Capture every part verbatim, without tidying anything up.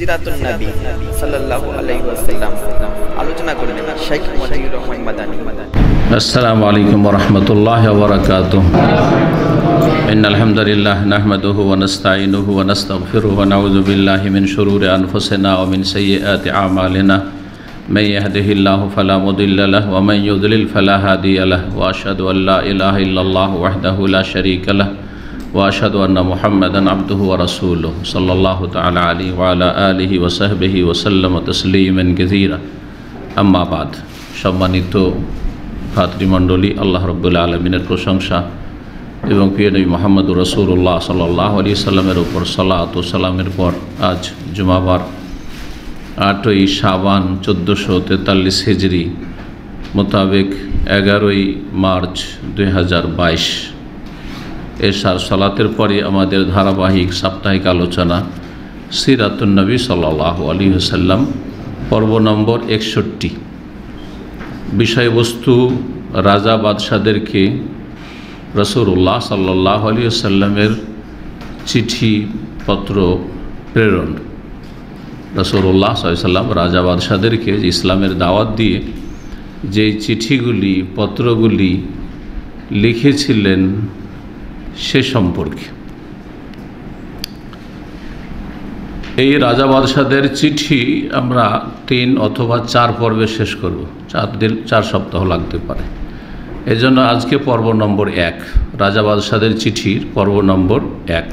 সিরাতুন নবী সাল্লাল্লাহু আলাইহি ওয়াসাল্লাম আলোচনা করবেন শেখ মতিউর রহমান মাদানী। আসসালামু আলাইকুম ওয়া রাহমাতুল্লাহি ওয়া বারাকাতুহু। ইন্নাল হামদালিল্লাহ নাহমাদুহু ওয়া নাস্তাঈনুহু ওয়া নাস্তাগফিরুহু ওয়া নাউযু বিল্লাহি মিন শুরুরি আনফুসিনা ওয়া মিন সাইয়্যাতি আ'মালিনা। মান ইয়াহদিহিল্লাহু ফালা মুদিল্লা লাহু ওয়া মান ইউদ্লিল ফালা হাদিয়া লাহু ওয়া আশহাদু আল লা ইলাহা ইল্লাল্লাহু ওয়াহদাহু লা শারীকা লাহু ওয়া আশহাদু আন্না মুহাম্মাদান আবদুহু ওয়া রাসূলুহু সাল্লাল্লাহু তাআলা আলাইহি ওয়া আলা আলিহি ওয়া সাহবিহি ওয়া সাল্লামা তাসলিমান কাসীরা। আম্মা বাদ। সম্মানিত ভাতৃমণ্ডলী, আল্লাহ রাব্বুল আলামিনের প্রশংসা এবং প্রিয় নবী মুহাম্মদুর রাসূলুল্লাহ সাল্লাল্লাহু আলাইহি সাল্লামের উপর সালাত ও সালামের পর আজ জুমাবার আটই শাবান চোদ্দোশো তেতাল্লিশ হিজরি মোতাবেক এগারোই মার্চ দুই হাজার বাইশ এশার সালাতের পরে আমাদের ধারাবাহিক সাপ্তাহিক আলোচনা সিরাতুন নবী সাল্লাল্লাহু আলাইহি ওয়াসাল্লাম পর্ব নম্বর একষট্টি। বিষয়বস্তু রাজা বাদশাদেরকে রাসূলুল্লাহ সাল্লাল্লাহু আলাইহি ওয়াসাল্লামের চিঠি পত্র প্রেরণ। রাসূলুল্লাহ সাল্লাল্লাহু আলাইহি ওয়াসাল্লাম রাজা বাদশাদেরকে ইসলামের দাওয়াত দিয়ে যে চিঠিগুলি পত্রগুলি লিখেছিলেন সে সম্পর্কে। এই রাজা বাদশাদের চিঠি আমরা তিন অথবা চার পর্বে শেষ করব, চার দিন চার সপ্তাহ লাগতে পারে। এজন্য আজকে পর্ব নম্বর এক, রাজা বাদশাদের চিঠির পর্ব নম্বর এক।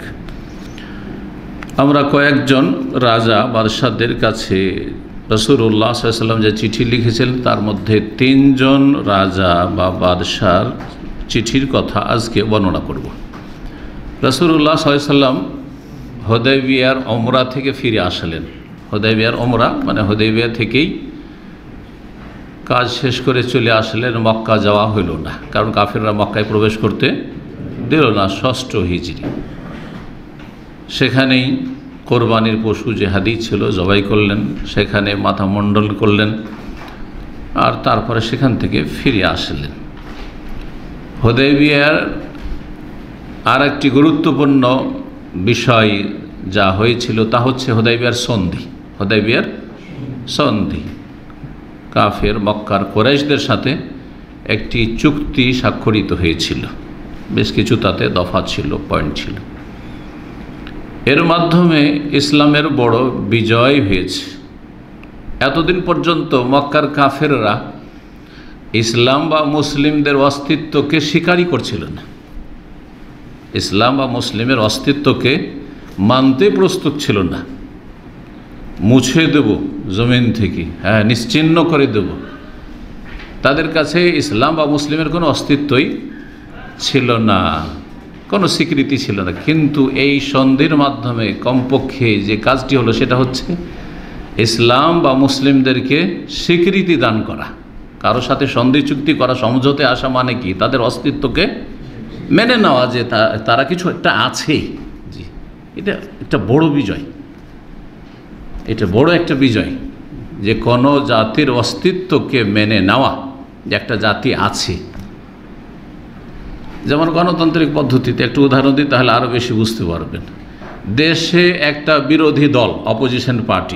আমরা কয়েকজন রাজা বাদশাদের কাছে রাসূলুল্লাহ সাল্লাল্লাহু আলাইহি ওয়াসাল্লাম যে চিঠি লিখেছিলেন তার মধ্যে তিনজন রাজা বা বাদশার চিঠির কথা আজকে বর্ণনা করব। রাসূলুল্লাহ সাল্লাল্লাহু আলাইহি ওয়াসাল্লাম হুদায়বিয়ার ওমরা থেকে ফিরে আসলেন। হুদায়বিয়ার ওমরা মানে হুদায়বিয়া থেকেই কাজ শেষ করে চলে আসলেন। মক্কা যাওয়া হইল না, কারণ কাফিররা মক্কায় প্রবেশ করতে দিল না। ষষ্ঠ হিজরি সেখানেই কোরবানির পশু যে হাদি ছিল জবাই করলেন, সেখানে মাথা মণ্ডল করলেন, আর তারপরে সেখান থেকে ফিরে আসলেন। হুদায়বিয়ার আর একটি গুরুত্বপূর্ণ বিষয় যা হয়েছিল তা হচ্ছে হুদায়বিয়ার সন্ধি। হুদায়বিয়ার সন্ধি কাফের মক্কার কুরাইশদের সাথে একটি চুক্তি স্বাক্ষরিত হয়েছিল। বেশ কিছু তাতে দফা ছিল, পয়েন্ট ছিল। এর মাধ্যমে ইসলামের বড় বিজয় হয়েছে। এতদিন পর্যন্ত মক্কার কাফেররা ইসলাম বা মুসলিমদের অস্তিত্বকে স্বীকারই করছিল না। ইসলাম বা মুসলিমের অস্তিত্বকে মানতে প্রস্তুত ছিল না। মুছে দেব জমিন থেকে, হ্যাঁ নিশ্চিহ্ন করে দেব। তাদের কাছে ইসলাম বা মুসলিমের কোনো অস্তিত্বই ছিল না, কোনো স্বীকৃতি ছিল না। কিন্তু এই সন্ধির মাধ্যমে কমপক্ষে যে কাজটি হলো সেটা হচ্ছে ইসলাম বা মুসলিমদেরকে স্বীকৃতি দান করা। কারোর সাথে সন্ধি চুক্তি করা, সমঝোতে আসা মানে কি? তাদের অস্তিত্বকে মেনে নেওয়া যে তারা কিছু একটা আছে। জি, এটা একটা বড় বিজয়, এটা বড় একটা বিজয় যে কোনো জাতির অস্তিত্বকে মেনে নেওয়া যে একটা জাতি আছে। যেমন গণতান্ত্রিক পদ্ধতিতে একটু উদাহরণ দিই তাহলে আরও বেশি বুঝতে পারবেন। দেশে একটা বিরোধী দল, অপোজিশন পার্টি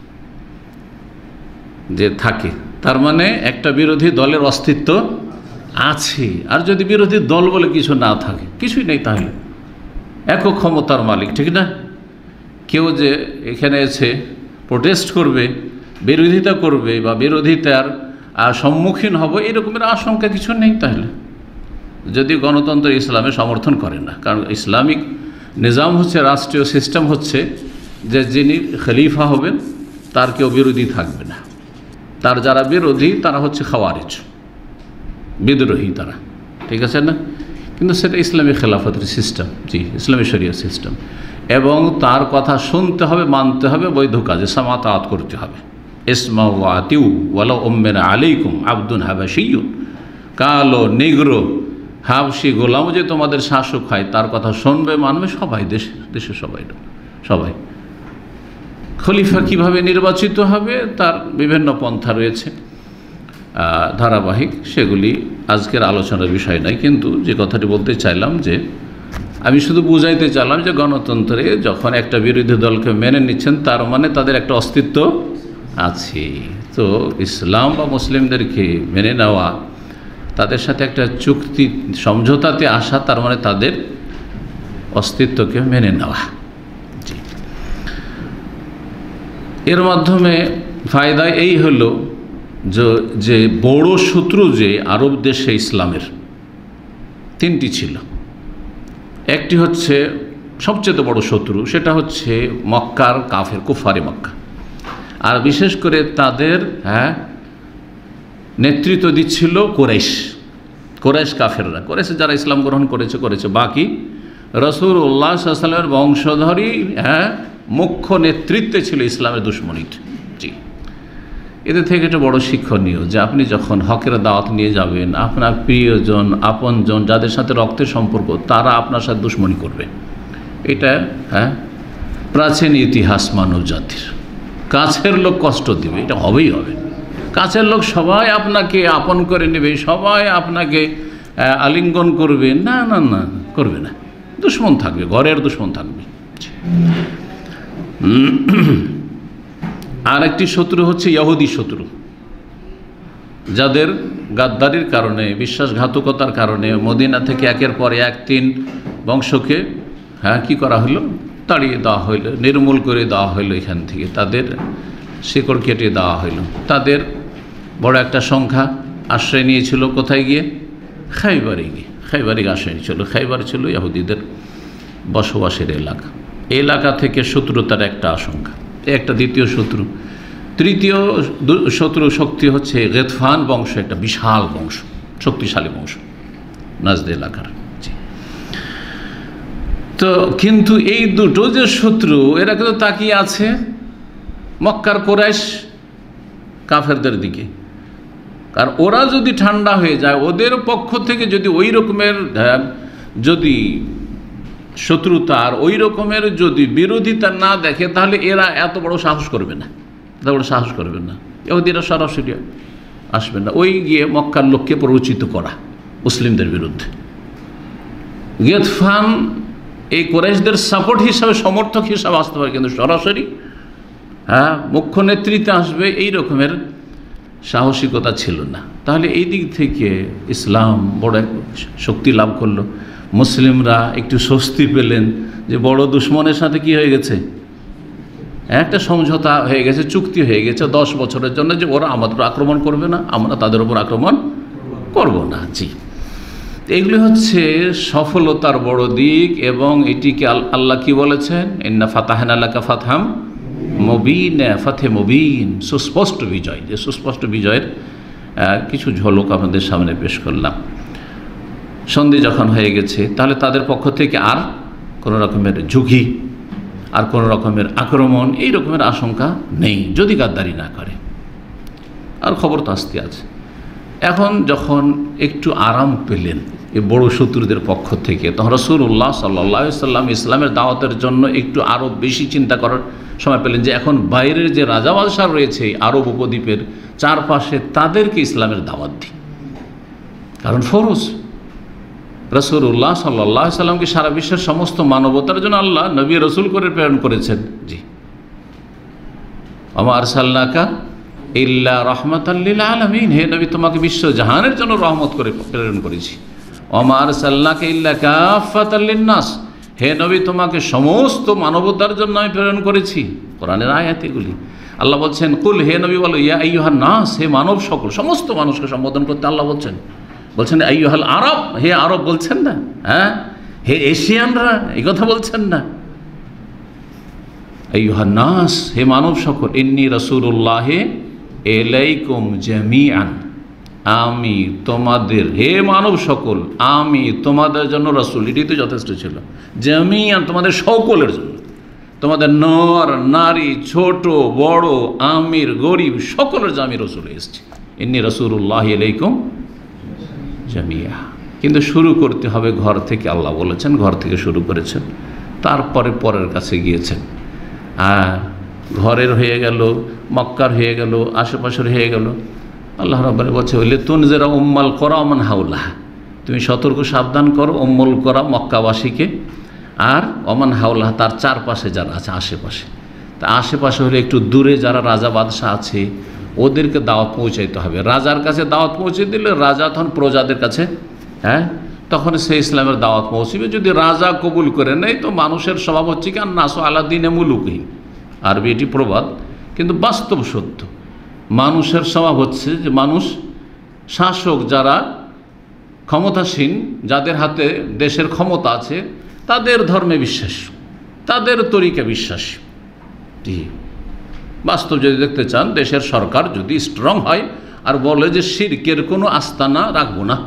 যে থাকে, তার মানে একটা বিরোধী দলের অস্তিত্ব আছে। আর যদি বিরোধী দল বলে কিছু না থাকে, কিছুই নেই, তাহলে একক ক্ষমতার মালিক, ঠিক না? কেউ যে এখানে এসে প্রোটেস্ট করবে, বিরোধিতা করবে বা বিরোধিতার সম্মুখীন হবে এরকমের আশঙ্কা কিছু নেই। তাহলে যদি গণতন্ত্র ইসলামে সমর্থন করে না, কারণ ইসলামিক নিজাম হচ্ছে, রাষ্ট্রীয় সিস্টেম হচ্ছে যে যিনি খলিফা হবেন তার কেউ বিরোধী থাকবে না। তার যারা বিরোধী তারা হচ্ছে খাওয়ারিজ, বিদ্রোহী তারা, ঠিক আছে না? কিন্তু সেটা ইসলামী খেলাফতের সিস্টেম, জি ইসলামী শরিয়া সিস্টেম। এবং তার কথা শুনতে হবে, মানতে হবে, বৈধ কাজে সামাতাত করতে হবে। ইসমা ওয়াতিউ ওয়ালা উম্মেনা আলাইকুম আব্দুন হাবাশিয়ুন, কালো নিগ্রো হাবশি গোলাম যে তোমাদের শাসক হয় তার কথা শুনবে, মানবে সবাই, দেশে দেশে সবাই সবাই। খলিফা কিভাবে নির্বাচিত হবে তার বিভিন্ন পন্থা রয়েছে ধারাবাহিক, সেগুলি আজকের আলোচনার বিষয় নয়। কিন্তু যে কথাটি বলতে চাইলাম যে আমি শুধু বুঝাইতে চাইলাম যে গণতন্ত্রে যখন একটা বিরোধী দলকে মেনে নিচ্ছেন তার মানে তাদের একটা অস্তিত্ব আছে। তো ইসলাম বা মুসলিমদেরকে মেনে নেওয়া, তাদের সাথে একটা চুক্তি সমঝোতাতে আসা, তার মানে তাদের অস্তিত্বকে মেনে নেওয়া। জি, এর মাধ্যমে ফায়দা এই হলো যে বড় শত্রু যে আরব দেশে ইসলামের তিনটি ছিল। একটি হচ্ছে সবচেয়ে বড় শত্রু, সেটা হচ্ছে মক্কার কাফের, কুফারে মক্কা। আর বিশেষ করে তাদের হ্যাঁ নেতৃত্ব দিচ্ছিল কুরাইশ, কুরাইশ কাফেররা। কুরাইশ যারা ইসলাম গ্রহণ করেছে করেছে বাকি রাসূলুল্লাহ সাল্লাল্লাহু আলাইহি ওয়াসাল্লামের বংশধরই হ্যাঁ মুখ্য নেতৃত্বে ছিল ইসলামের দুশমনীর। জি, এদের থেকে একটা বড় শিক্ষণীয় যে আপনি যখন হকের দাওয়াত নিয়ে যাবেন, আপনার প্রিয়জন আপনজন যাদের সাথে রক্তের সম্পর্ক, তারা আপনার সাথে দুশমনী করবে। এটা হ্যাঁ প্রাচীন ইতিহাস মানব জাতির। কাছের লোক কষ্ট দিবে, এটা হবেই হবে। কাছের লোক সবাই আপনাকে আপন করে নেবে, সবাই আপনাকে আলিঙ্গন করবে, না না না করবে না, দুশমন থাকবে, ঘরের দুশমন থাকবে। আর একটি শত্রু হচ্ছে ইহুদি শত্রু, যাদের গাদ্দারির কারণে, বিশ্বাসঘাতকতার কারণে মদিনা থেকে একের পর এক তিন বংশকে হ্যাঁ কী করা হলো, তাড়িয়ে দেওয়া হইল, নির্মূল করে দেওয়া হইল, এখান থেকে তাদের শিকড় কেটে দেওয়া হইল। তাদের বড় একটা সংখ্যা আশ্রয় নিয়েছিল কোথায় গিয়ে, খাইবারে গিয়ে, খাইবারে আশ্রয় নিয়েছিল। খাইবার ছিল ইহুদিদের বসবাসের এলাকা। এই এলাকা থেকে শত্রুতার একটা আশঙ্কা, একটা দ্বিতীয় শত্রু। তৃতীয় শত্রু শক্তি হচ্ছে গেতফান বংশ, একটা বিশাল বংশ, শক্তিশালী বংশ নাজদ এলাকার। তো কিন্তু এই দুটো যে শত্রু, এরা কিন্তু তাকিয়ে আছে মক্কার কুরাইশ কাফেরদের দিকে। কারণ ওরা যদি ঠান্ডা হয়ে যায়, ওদের পক্ষ থেকে যদি ওই রকমের যদি শত্রুতা আর ওই রকমের যদি বিরোধিতা না দেখে, তাহলে এরা এত বড় সাহস করবে না, এত বড় সাহস করবে না। ইহুদিরা সরাসরি আসবে না, ওই গিয়ে মক্কার লোককে প্ররোচিত করা মুসলিমদের বিরুদ্ধে। গেতফান এই কুরাইশদের সাপোর্ট হিসাবে, সমর্থক হিসাবে আসতে পারে, কিন্তু সরাসরি হ্যাঁ মুখ্য নেতৃত্বে আসবে এই রকমের সাহসিকতা ছিল না। তাহলে এই দিক থেকে ইসলাম বড় শক্তি লাভ করলো। মুসলিমরা একটু স্বস্তি পেলেন যে বড় দুশ্মনের সাথে কি হয়ে গেছে, একটা সমঝোতা হয়ে গেছে, চুক্তি হয়ে গেছে দশ বছরের জন্য, যে ওরা আমাদের আক্রমণ করবে না, আমরা তাদের উপর আক্রমণ করব না। জি, এগুলি হচ্ছে সফলতার বড় দিক। এবং এটিকে আল্লাহ কি বলেছেন, ইন্না ফাতাহনা লাকা ফাতহাম মুবিন, ফাতে মুবিন, সুস্পষ্ট বিজয়। যে সুস্পষ্ট বিজয়ের কিছু ঝলক আমাদের সামনে পেশ করলাম। সন্ধি যখন হয়ে গেছে, তাহলে তাদের পক্ষ থেকে আর কোনো রকমের ঝুঁকি, আর কোনো রকমের আক্রমণ, এই রকমের আশঙ্কা নেই যদি গাদ্দারি না করে। আর খবর তো আসতে আছে। এখন যখন একটু আরাম পেলেন এই বড় শত্রুদের পক্ষ থেকে, তখন রাসূলুল্লাহ সাল্লাল্লাহু আলাইহি ওয়াসাল্লাম ইসলামের দাওয়াতের জন্য একটু আরও বেশি চিন্তা করার সময় পেলেন যে এখন বাইরের যে রাজা বাদশাহ রয়েছে আরব উপদ্বীপের চারপাশে, তাদেরকে ইসলামের দাওয়াত দিই। কারণ ফরজ, রাসূলুল্লাহ সাল্লাল্লাহু আলাইহি ওয়াসাল্লামকে সারা বিশ্বের সমস্ত মানবতার জন্য আল্লাহ নবী রসুল করে প্রেরণ করেছেন। জি, ওয়া মা আরসালনাকা ইল্লা রাহমাতাল লিল আলামিন, হে নবী তোমাকে বিশ্ব জাহানের জন্য রহমত করে প্রেরণ করেছি। ওয়া মা আরসালনাকা ইল্লা কাফাতাল লিন্নাস, হে নবী তোমাকে সমস্ত মানবতার জন্য আমি প্রেরণ করেছি। কোরআনের আয়াত এগুলি। আল্লাহ বলছেন কুল, হে নবী বলো, ইয়া আইয়ুহান নাস, হে মানব সকল, সমস্ত মানুষকে সম্বোধন করতে আল্লাহ বলছেন। বলছেন আইয়ুহাল আরব, হে আরব বলছেন না, হ্যাঁ হে এশিয়ানরা, এই কথা বলছেন না। আইয়ুহান নাস, হে মানব সকল, ইন্নী রাসূলুল্লাহ ইলাইকুম জামিআন, আমি তোমাদের, হে মানব সকল, আমি তোমাদের জন্য রাসূল। এটাই তো যথেষ্ট ছিল। জামিআন, তোমাদের সকলের জন্য, তোমাদের নর নারী, ছোট বড়, আমির গরিব, সকলের জন্য আমি রাসূল এসেছি। ইন্নী রাসূলুল্লাহ ইলাইকুম জামিয়া। কিন্তু শুরু করতে হবে ঘর থেকে, আল্লাহ বলেছেন ঘর থেকে শুরু করেছেন, তারপরে পরের কাছে গিয়েছেন। আর ঘরের হয়ে গেল, মক্কার হয়ে গেল, আশেপাশের হয়ে গেল। আল্লাহ রাব্বুল বলছে হইলে তুনজিরা উম্মাল কুরা মান হাওলাহা, তুমি সতর্ক সাবধান করো উম্মুল করা মক্কাবাসীকে, আর ওমান হাওলাহা তার চারপাশে যারা আছে আশেপাশে। তা আশেপাশে হলে একটু দূরে যারা রাজা বাদশাহ আছে ওদেরকে দাওয়াত পৌঁছাইতে হবে। রাজার কাছে দাওয়াত পৌঁছে দিলে রাজা তখন প্রজাদের কাছে, হ্যাঁ, তখন সে ইসলামের দাওয়াত পৌঁছবে। যদি রাজা কবুল করে নেয় তো মানুষের স্বভাব হচ্ছে কি আর নাসো আলাদিনে মুলুকহীন, আরবি এটি প্রবাদ, কিন্তু বাস্তব সত্য। মানুষের স্বভাব হচ্ছে যে মানুষ শাসক যারা ক্ষমতাসীন, যাদের হাতে দেশের ক্ষমতা আছে, তাদের ধর্মে বিশ্বাসী, তাদের তরিকা বিশ্বাসী। জি, বাস্তব যদি দেখতে চান, দেশের সরকার যদি স্ট্রং হয় আর বলে যে শিরকের কোনো আস্তানা রাখবো না,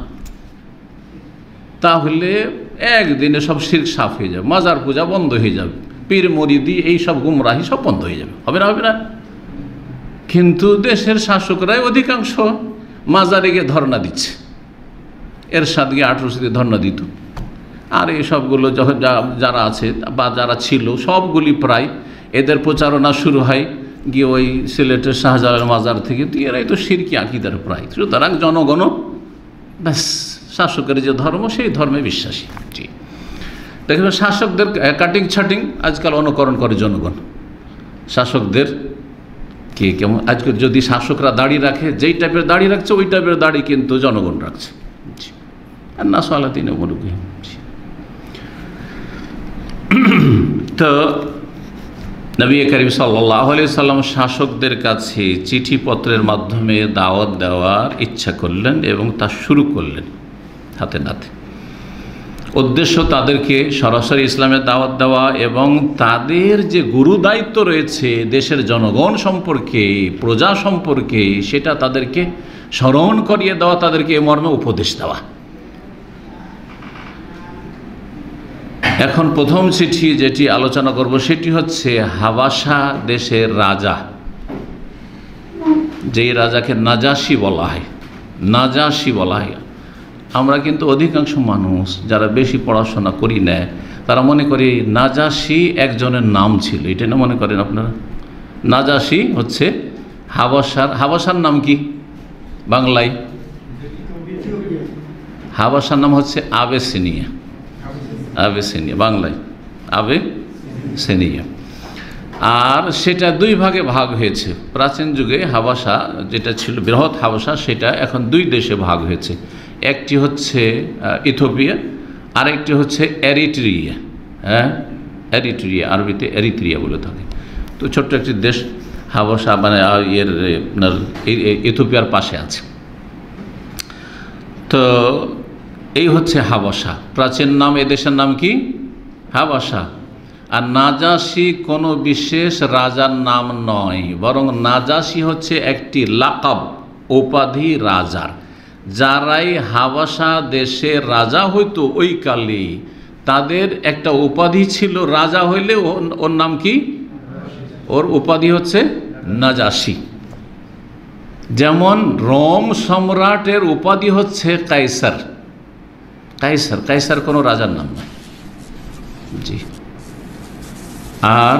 তাহলে একদিনে সব শিরক সাফ হয়ে যাবে, মাজার পূজা বন্ধ হয়ে যাবে, পীর মরিদি এই সব গুমরাহি সব বন্ধ হয়ে যাবে। হবে না? হবে না? কিন্তু দেশের শাসকরাই অধিকাংশ মাজারে গিয়ে ধর্ণা দিচ্ছে। এরশাদ গিয়ে আঠারোশো দিয়ে ধর্ণা দিত, আর এই সবগুলো যখন যারা আছে বা যারা ছিল সবগুলি প্রায় এদের প্রচারণা শুরু হয় গিয়ে ওই সিলেটের শাহজালাল মাজার থেকে। তো এরাই তো শিরকি আকিদার প্রায়। সুতরাং জনগণ ব্যাস শাসকের যে ধর্ম সেই ধর্মে বিশ্বাসী। জি, দেখবেন শাসকদের কাটিং ছাটিং আজকাল অনুকরণ করে জনগণ। শাসকদের কে কেমন আজকে যদি শাসকরা দাড়ি রাখে, যেই টাইপের দাড়ি রাখছে ওই টাইপের দাড়ি কিন্তু জনগণ রাখছে। আর না সালাতিনে বলুক। তো নবী করিম সাল্লাল্লাহু আলাইহি সাল্লাম শাসকদের কাছে চিঠিপত্রের মাধ্যমে দাওয়াত দেওয়ার ইচ্ছা করলেন এবং তা শুরু করলেন হাতে নাতে। উদ্দেশ্য তাদেরকে সরাসরি ইসলামের দাওয়াত দেওয়া এবং তাদের যে গুরু দায়িত্ব রয়েছে দেশের জনগণ সম্পর্কে, প্রজা সম্পর্কে, সেটা তাদেরকে স্মরণ করিয়ে দেওয়া, তাদেরকে এ মর্মে উপদেশ দেওয়া। এখন প্রথম চিঠি যেটি আলোচনা করব সেটি হচ্ছে হাবাসা দেশের রাজা, যেই রাজাকে নাজাসি বলা হয়। নাজাসি বলা হয়। আমরা কিন্তু অধিকাংশ মানুষ যারা বেশি পড়াশোনা করি না, তারা মনে করি নাজাসি একজনের নাম ছিল। এটা না মনে করেন আপনারা? নাজাসি হচ্ছে হাবাসার, হাবাসার নাম কি বাংলায়? হাবাসার নাম হচ্ছে আবেসিনিয়া। আবেসিনিয়া বাংলায় আবেসিনিয়া। আর সেটা দুই ভাগে ভাগ হয়েছে। প্রাচীন যুগে হাবাসা যেটা ছিল বৃহৎ হাবাসা, সেটা এখন দুই দেশে ভাগ হয়েছে। একটি হচ্ছে ইথিওপিয়া, আরেকটি হচ্ছে এরিট্রিয়া। হ্যাঁ, এরিট্রিয়া, আরবিতে এরিত্রিয়া বলে থাকে। তো ছোট্ট একটি দেশ হাবাসা, মানে এর আপনার ইথিওপিয়ার পাশে আছে। তো এই হচ্ছে হাবাসা, প্রাচীন নাম। এ দেশের নাম কি? হাবাসা। আর নাজাসি কোনো বিশেষ রাজার নাম নয়, বরং নাজাসি হচ্ছে একটি লাকাব, উপাধি রাজার। যারাই হাবাসা দেশের রাজা হইতো ওই কালে, তাদের একটা উপাধি ছিল। রাজা হইলে ওর নাম কি? ওর উপাধি হচ্ছে নাজাসি। যেমন রোম সম্রাটের উপাধি হচ্ছে কাইসার। কাইসার কাইসার কোনো রাজার নাম নয়। জি। আর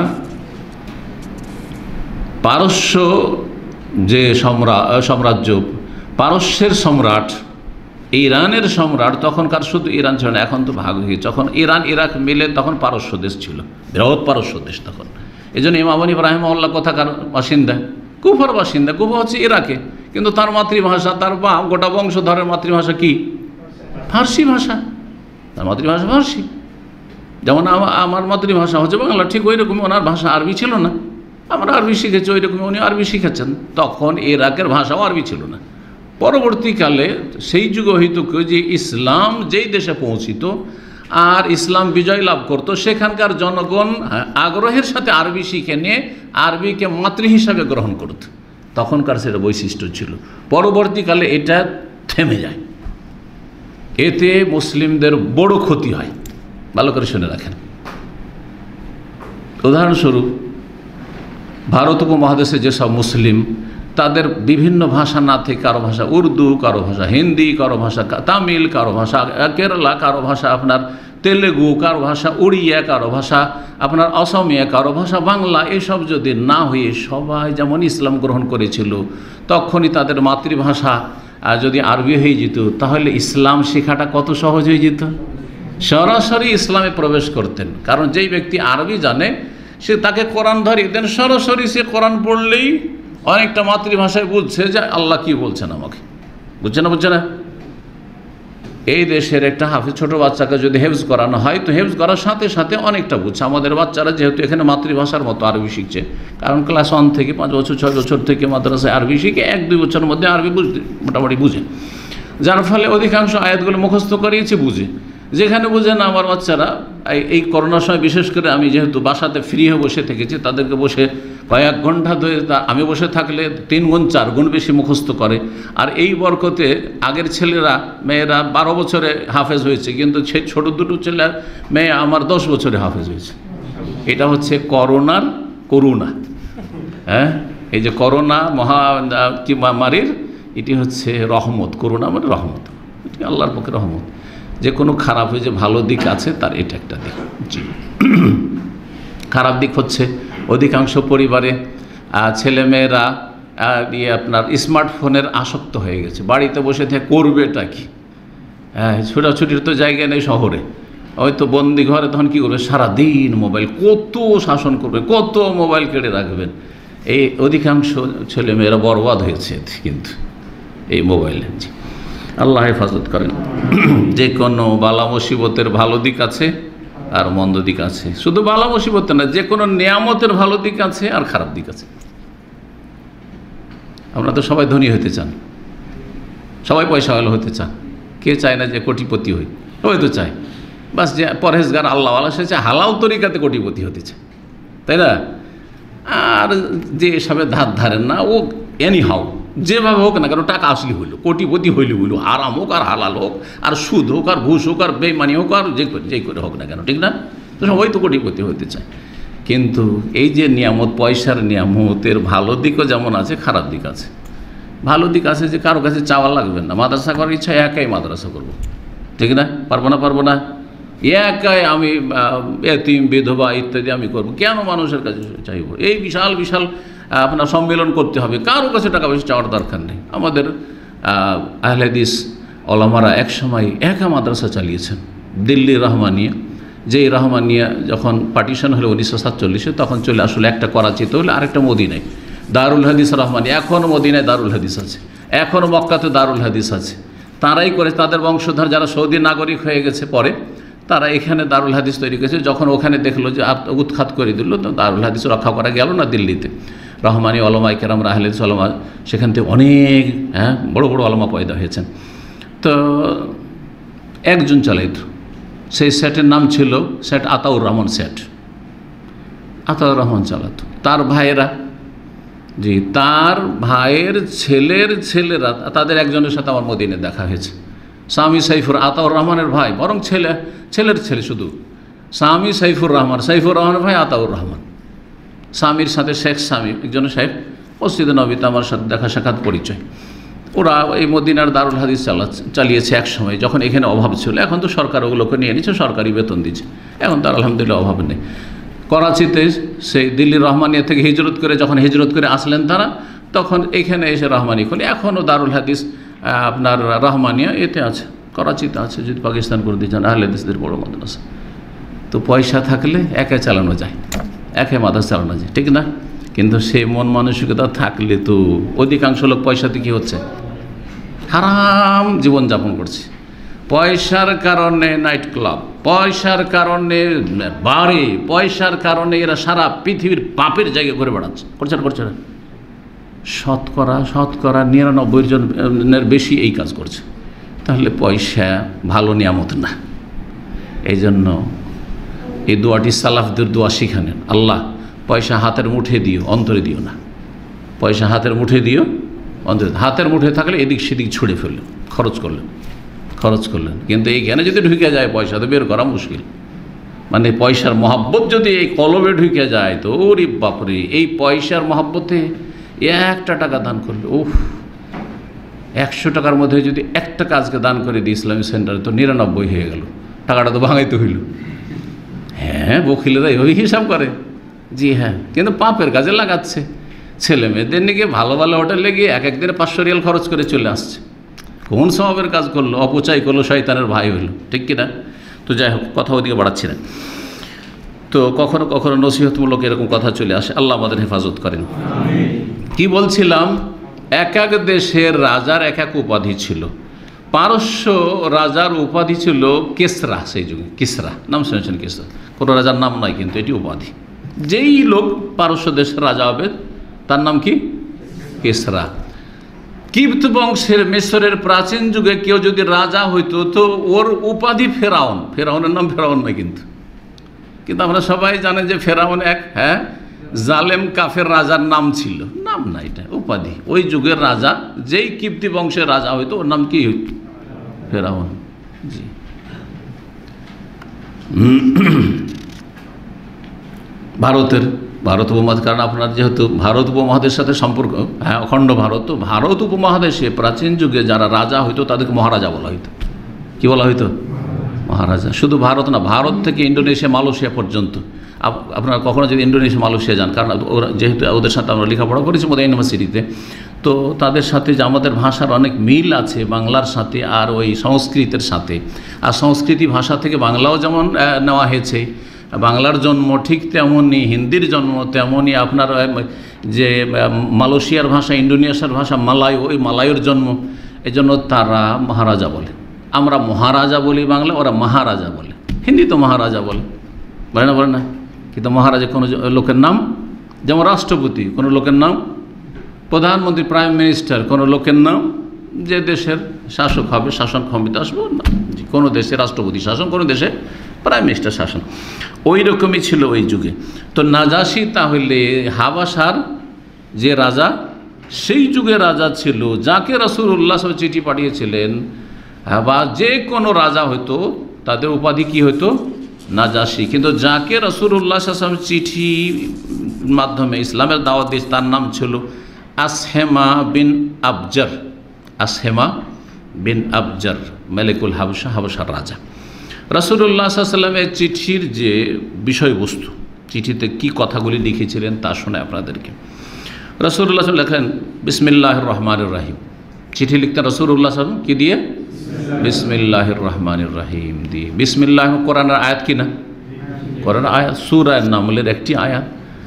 পারস্য যে সাম্রাজ্য, পারস্যের সম্রাট, ইরানের সম্রাট, তখনকার শুধু ইরান ছিল না, এখন তো ভাগ হয়ে গেছে। যখন ইরান ইরাক মিলে তখন পারস্য দেশ ছিল, বৃহৎ পারস্য দেশ তখন। এই জন্য ইমাম হানিফা রাহিমাহুল্লাহ কোথাকার বাসিন্দা? কুফার বাসিন্দা। কুফা হচ্ছে ইরাকে, কিন্তু তার মাতৃভাষা, তার বা গোটা বংশধরের মাতৃভাষা কি? ফার্সি ভাষা। তার মাতৃভাষা ফার্সি। যেমন আমার মাতৃভাষা হচ্ছে বাংলা, ঠিক ওই রকমই ওনার ভাষা আরবি ছিল না। আমরা আরবি শিখেছি, ওই রকমই উনি আরবি শিখেছেন। তখন ইরাকের ভাষাও আরবি ছিল না। পরবর্তীকালে সেই যুগে হইতো যে ইসলাম যেই দেশে পৌঁছিত আর ইসলাম বিজয় লাভ করত, সেখানকার জনগণ আগ্রহের সাথে আরবি শিখে নিয়ে আরবিকে মাতৃ হিসাবে গ্রহণ করত। তখনকার সেটা বৈশিষ্ট্য ছিল। পরবর্তীকালে এটা থেমে যায়। এতে মুসলিমদের বড় ক্ষতি হয়। ভালো করে শুনে রাখেন। উদাহরণস্বরূপ, ভারত উপমহাদেশে যেসব মুসলিম, তাদের বিভিন্ন ভাষা না থেকে কারো ভাষা উর্দু, কারো ভাষা হিন্দি, কারো ভাষা তামিল, কারো ভাষা কেরালা, কারো ভাষা আপনার তেলেগু, কারো ভাষা উড়িয়া, কারো ভাষা আপনার অসমিয়া, কারো ভাষা বাংলা, এসব যদি না হয়ে সবাই যেমন ইসলাম গ্রহণ করেছিল, তখনই তাদের মাতৃভাষা আর যদি আরবি হয়ে যেত তাহলে ইসলাম শেখাটা কত সহজ হয়ে যেত, সরাসরি ইসলামে প্রবেশ করতেন। কারণ যেই ব্যক্তি আরবি জানে সে তাকে কোরআন ধরিয়ে দেন, সরাসরি সে কোরআন পড়লেই অনেকটা মাতৃভাষায় বুঝছে যে আল্লাহ কি বলছেন আমাকে, বুঝছে না বুঝছে না। এই দেশের একটা হাফেজ ছোটো বাচ্চাকে যদি হেফজ করানো হয় তো হেফজ করার সাথে সাথে অনেকটা বুঝছে। আমাদের বাচ্চারা যেহেতু এখানে মাতৃভাষার মতো আরবি শিখছে, কারণ ক্লাস ওয়ান থেকে পাঁচ বছর ছয় বছর থেকে মাদ্রাসায় আরবি শিখে এক দুই বছরের মধ্যে আরবি বুঝতে মোটামুটি বুঝে, যার ফলে অধিকাংশ আয়াতগুলো মুখস্থ করিয়েছে, বুঝে। যেখানে বুঝে না আমার বাচ্চারা, এই করোনার সময় বিশেষ করে আমি যেহেতু বাসাতে ফ্রি হয়ে বসে থেকেছি, তাদেরকে বসে কয়েক ঘন্টা ধরে আমি বসে থাকলে তিন গুণ চার গুণ বেশি মুখস্থ করে। আর এই বরকতে আগের ছেলেরা মেয়েরা বারো বছরে হাফেজ হয়েছে, কিন্তু সেই ছোটো দুটো ছেলে মেয়ে আমার দশ বছরে হাফেজ হয়েছে। এটা হচ্ছে করোনার করুণা। হ্যাঁ, এই যে করোনা মহা কি মারির, এটি হচ্ছে রহমত। করোনা মানে রহমত, এটি আল্লাহর পক্ষে রহমত। যে কোনো খারাপ হয়ে যে ভালো দিক আছে তার এটা একটা দিক। জি, খারাপ দিক হচ্ছে অধিকাংশ পরিবারে ছেলেমেয়েরা ইয়ে আপনার স্মার্টফোনের আসক্ত হয়ে গেছে। বাড়িতে বসে থেকে করবেটা কি? হ্যাঁ, ছোটাছুটির তো জায়গা নেই শহরে, হয়তো বন্দি ঘরে, তখন কী করবে? সারাদিন মোবাইল, কত শাসন করবে, কত মোবাইল কেড়ে রাখবেন। এই অধিকাংশ ছেলেমেয়েরা বরবাদ হয়েছে কিন্তু এই মোবাইলে। আল্লাহ হেফাজত করেন। যে কোনো বালা মুসিবতের ভালো দিক আছে আর মন্দ দিক আছে। শুধু বালা মুসিবতের না, যে কোনো নিয়ামতের ভালো দিক আছে আর খারাপ দিক আছে। আমরা তো সবাই ধনী হতে চান, সবাই পয়সাওয়ালা হতে চান, কে চায় না যে কোটিপতি হই? সবাই তো চায়। বাস যে পরহেজগার আল্লাহওয়ালা সে চায় হালাল তরিকাতে কোটিপতি হতে চায়, তাই না? আর যে এসবে ধার ধারেন না, ও এনি হাও যেভাবে হোক না কেন টাকা আসলে হইল, কোটিপতি হইলে হইল, আরাম হোক আর হালাল হোক, আর সুদ হোক আর ঘুষ হোক আর বেইমানি হোক আর যে যেই করে হোক না কেন, ঠিক না? তো সবাই তো কোটিপতি হতে চায়। কিন্তু এই যে নিয়ামত, পয়সার নিয়ামতের ভালো দিকও যেমন আছে, খারাপ দিক আছে। ভালো দিক আছে যে কারো কাছে চাওয়া লাগবে না, মাদ্রাসা করার ইচ্ছা একাই মাদ্রাসা করবো, ঠিক না? পারবো না পারবো না একাই আমি এতিম বিধবা ইত্যাদি আমি করবো, কেন মানুষের কাছে চাইব? এই বিশাল বিশাল আপনার সম্মেলন করতে হবে, কারো কাছে টাকা পয়সা চাওয়ার দরকার নেই। আমাদের আহলে হাদিস ওলামারা এক সময় একা মাদ্রাসা চালিয়েছেন দিল্লির রহমানিয়া। যেই রহমানিয়া যখন পার্টিশন হলো উনিশশো সাতচল্লিশে, তখন চলে আসলে একটা করাচিতে হলে আরেকটা মদিনায় দারুল হাদিস রহমানিয়া। এখনও মদিনায় দারুল হাদিস আছে, এখনও মক্কাতে দারুল হাদিস আছে। তারাই করে, তাদের বংশধর যারা সৌদি নাগরিক হয়ে গেছে পরে, তারা এখানে দারুল হাদিস তৈরি করেছে। যখন ওখানে দেখলো যে উৎখাত করে দিল, তো দারুল হাদিস রক্ষা করা গেল না দিল্লিতে। রহমানি ওলামায়ে কেরাম, আহলে হাদিস ওলামা, সেখান থেকে অনেক হ্যাঁ বড় বড় ওলামা পয়দা হয়েছেন। তো একজন চালাইত, সেই সেটের নাম ছিল সেট আতাউর রহমান সেট। আতাউর রহমান চালাতো, তার ভাইয়েরা, জি তার ভাইয়ের ছেলের ছেলেরা, তাদের একজনের সাথে আমার মদিনে দেখা হয়েছে। স্বামী সাইফুর, আতাউর রহমানের ভাই, বরং ছেলে ছেলের ছেলে শুধু, স্বামী সাইফুর রহমান, সাইফুর রহমানের ভাই আতাউর রহমান। স্বামীর সাথে শেখ স্বামী, একজনের সাহেব মসজিদে নবীতে আমার সাথে দেখা সাক্ষাৎ পরিচয়। ওরা এই মদিনার দারুল হাদিস চালাচ্ছে চালিয়েছে এক সময়, যখন এখানে অভাব ছিল। এখন তো সরকার ওগুলোকে নিয়ে নিচ্ছে, সরকারি বেতন দিচ্ছে, এখন তার আলহামদুলিল্লাহ অভাব নেই। করাচিতে সেই দিল্লির রহমানিয়া থেকে হিজরত করে যখন হিজরত করে আসলেন তারা, তখন এখানে এসে রহমানি খুলে। এখনও দারুল হাদিস আপনার রহমানিয়া এতে আছে, করাচিতে আছে। যদি পাকিস্তান করে দিয়ে যান, আহলে হাদিসদের বড় মাদ্রাসা। তো পয়সা থাকলে একে চালানো যায়, একে মাদ্রাসা চালানো যায়, ঠিক না? কিন্তু সেই মন মানসিকতা থাকলে তো অধিকাংশ লোক পয়সাতে কী হচ্ছে, হারাম জীবনযাপন করছে। পয়সার কারণে নাইট ক্লাব, পয়সার কারণে বাড়ি, পয়সার কারণে এরা সারা পৃথিবীর পাপের জায়গায় ঘুরে বেড়াচ্ছে, করছে না করছে না? শতকরা শতকরা নিরানব্বই জনের বেশি এই কাজ করছে। তাহলে পয়সা ভালো নিয়ামত না। এই জন্য এই দোয়াটি সালাফদের দোয়া শিখানেন, আল্লাহ পয়সা হাতের মুঠে দিও, অন্তরে দিও না। পয়সা হাতের মুঠে দিও, অন্তরে। হাতের মুঠে থাকলে এদিক সেদিক ছুঁড়ে ফেললেন, খরচ করলেন খরচ করলেন কিন্তু এই জ্ঞানে যদি ঢুকে যায় পয়সা তো বের করা মুশকিল। মানে পয়সার মহাব্বত যদি এই কলবে ঢুকে যায় তো ওরে বাপরে, এই পয়সার মহাব্বতে একটা টাকা দান করবে, উফ, একশো টাকার মধ্যে যদি একটা কাজকে দান করে দিই ইসলামিক সেন্টারে, তো নিরানব্বই হয়ে গেল, টাকাটা তো ভাঙাইতে হইল। হ্যাঁ, বকিলেরা ওই হিসাব করে, জি হ্যাঁ, কিন্তু পাপের কাজে লাগাচ্ছে। ছেলে মেয়েদের নিয়ে ভালো ভালো হোটেলে গিয়ে এক একদিনে পাঁচশো রিয়াল খরচ করে চলে আসছে, কোন স্বভাবের কাজ করলো, অপচয় করলো, শয়তানের ভাই হলো, ঠিক কিনা? তো যাই হোক, কথা ওদিকে বাড়াচ্ছি না। তো কখনো কখনো নসিহতমূলক এরকম কথা চলে আসে, আল্লাহ আমাদের হেফাজত করেন। কি বলছিলাম, এক এক দেশের রাজার এক এক উপাধি ছিল। পারস্য রাজার উপাধি ছিল কেসরা, সেই যুগে কিসরা নাম শুনেছেন। কিসরা কোনো রাজার নাম নয়, কিন্তু এটি উপাধি। যেই লোক পারস্য দেশের রাজা হবে তার নাম কি? কেসরা। কিপ্ত বংশের মিশরের প্রাচীন যুগে কেউ যদি রাজা হইতো তো ওর উপাধি ফেরাউন। ফেরাউনের নাম ফেরাউন নয় কিন্তু, কিন্তু আমরা সবাই জানেন যে ফেরাউন এক হ্যাঁ জালেম কাফের রাজার নাম ছিল, নাম না, এটা উপাধি। ওই যুগের রাজা যেই কিপ্তি বংশের রাজা হইতো ওর নাম কি হইত? ফেরাউন। জি। ভারতের ভারত উপমহাদেশ, কারণ আপনার যেহেতু ভারত উপমহাদেশের সাথে সম্পর্ক, হ্যাঁ অখণ্ড ভারত, তো ভারত উপমহাদেশে প্রাচীন যুগে যারা রাজা হইতো তাদেরকে মহারাজা বলা হইতো। কি বলা হইতো? মহারাজা। শুধু ভারত না, ভারত থেকে ইন্দোনেশিয়া, মালয়েশিয়া পর্যন্ত। আপনারা কখনো যদি ইন্দোনেশিয়া, মালয়েশিয়া যান, কারণ ওরা যেহেতু ওদের সাথে আমরা লেখাপড়া করেছি মোদের ইউনিভার্সিটিতে, তো তাদের সাথে যে আমাদের ভাষার অনেক মিল আছে বাংলার সাথে আর ওই সংস্কৃতের সাথে। আর সংস্কৃতি ভাষা থেকে বাংলাও যেমন নেওয়া হয়েছে, বাংলার জন্ম ঠিক তেমনই হিন্দির জন্ম, তেমনই আপনার যে মালয়েশিয়ার ভাষা, ইন্দোনেশিয়ার ভাষা মালায়, ওই মালায়ের জন্ম। এই জন্য তারা মহারাজা বলে। আমরা মহারাজা বলি বাংলা, ওরা মহারাজা বলে। হিন্দি তো মহারাজা বলে, বলে না? বলে না? কিন্তু মহারাজা কোনো লোকের নাম, যেমন রাষ্ট্রপতি কোনো লোকের নাম, প্রধানমন্ত্রী প্রাইম মিনিস্টার কোনো লোকের নাম, যে দেশের শাসক হবে, শাসন ক্ষমতা আসবে না। কোনো দেশে রাষ্ট্রপতি শাসন, কোনো দেশে প্রাইম মিনিস্টার শাসন। ওই রকমই ছিল ওই যুগে। তো নাজাসি তাহলে হাবাসার যে রাজা, সেই যুগে রাজা ছিল, যাকে রাসূলুল্লাহ সাল্লাল্লাহু আলাইহি ওয়াসাল্লাম চিঠি পাঠিয়েছিলেন, বা যে কোনো রাজা হইতো তাদের উপাধি কি হইতো? নাজাসি। কিন্তু যাকে রাসূলুল্লাহ সাল্লাল্লাহু আলাইহি ওয়াসাল্লাম চিঠি মাধ্যমে ইসলামের দাওয়াত দিয়েছে তার নাম ছিল আসহেমা বিন আবজার। আসহেমা বিন আবজার মালিকুল হাবশা, হাবশার রাজা। রাসূলুল্লাহ সাল্লাল্লাহু আলাইহি ওয়াসাল্লামের চিঠির যে বিষয়বস্তু, চিঠিতে কি কথাগুলি লিখেছিলেন তা শুনে আপনাদেরকে। রাসূলুল্লাহ সাল্লাল্লাহু আলাইহি ওয়াসাল্লাম লেখেন বিসমিল্লাহির রহমানির রহিম। চিঠি লিখতেন রাসূলুল্লাহ সাল্লাল্লাহু আলাইহি ওয়াসাল্লাম কি দিয়ে? বিসমিল্লাহির রহমানির রহিম দিয়ে। বিসমিল্লাহ কোরআনের আয়াত কি না? কোরআন আয়াত, সূরা নামলের একটি আয়াত।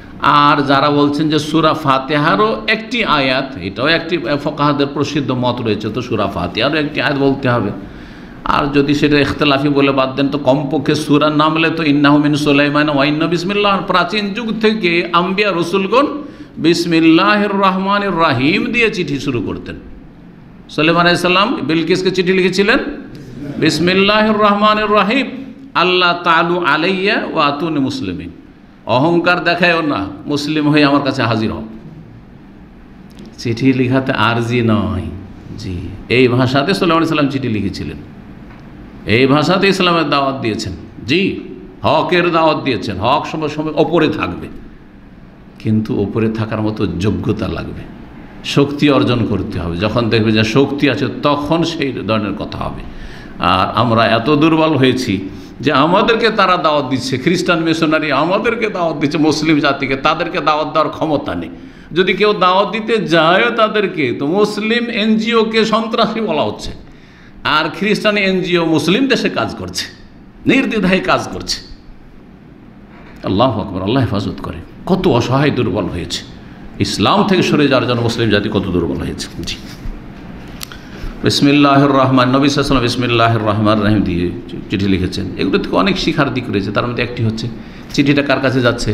আর যারা বলছেন যে সূরা ফাতিহারও একটি আয়াত, এটাও একটি ফুকাহাদের প্রসিদ্ধ মত রয়েছে, তো সূরা ফাতিহারও একটি আয়াত বলতে হবে। আর যদি সেটা ইখতিলাফি বলে বাদ দেন, তো কমপক্ষে সূরা নামলে তো ইন্নাহু মিন সুলাইমান ওয়া ইন্না বিসমিল্লাহ। প্রাচীন যুগ থেকে আম্বিয়া রসুলগণ বিসমিল্লাহির রহমানির রহিম দিয়ে চিঠি শুরু করতেন। সুলাইমান আলাইহিস সালাম বিলকিসকে চিঠি লিখেছিলেন বিসমিল্লাহির রহমানির রহিম, আল্লাহ তাআলু আলাইয়া ওয়া আতুনি মুসলিমিন। অহংকার দেখায়ও না, মুসলিম হয়ে আমার কাছে হাজির হও। চিঠি লিখাতে আরজি নয়। জি, এই ভাষাতে সুলাইমান আলাইহিস সালাম চিঠি লিখেছিলেন, এই ভাষাতে ইসলামের দাওয়াত দিয়েছেন। জি, হকের দাওয়াত দিয়েছেন। হক সময় সময় ওপরে থাকবে, কিন্তু ওপরে থাকার মতো যোগ্যতা লাগবে, শক্তি অর্জন করতে হবে। যখন দেখবে যে শক্তি আছে তখন সেই ধরনের কথা হবে। আর আমরা এত দুর্বল হয়েছি যে আমাদেরকে তারা দাওয়াত দিচ্ছে, খ্রিস্টান মিশনারি আমাদেরকে দাওয়াত দিচ্ছে, মুসলিম জাতিকে, তাদেরকে দাওয়াত দেওয়ার ক্ষমতা নেই। যদি কেউ দাওয়াত দিতে যায় তাদেরকে, তো মুসলিম এনজিওকে সন্ত্রাসী বলা হচ্ছে, আর খ্রিস্টান এনজিও মুসলিম দেশে কাজ করছে, নির্দ্বিধায় কাজ করছে। আল্লাহু আকবার, আল্লাহ হেফাজত করে। কত অসহায় দুর্বল হয়েছে, ইসলাম থেকে সরে যাওয়ার জন্য মুসলিম জাতি কত দুর্বল হয়েছে। জি, বিসমিল্লাহির রহমান, নবী সাল্লাল্লাহু আলাইহি ওয়াসাল্লাম বিসমিল্লাহির রহমানির রহিম দিয়ে চিঠি লিখেছেন। এগুলো থেকে অনেক শিখার দিক রয়েছে। তার মধ্যে একটি হচ্ছে, চিঠিটা কার কাছে যাচ্ছে?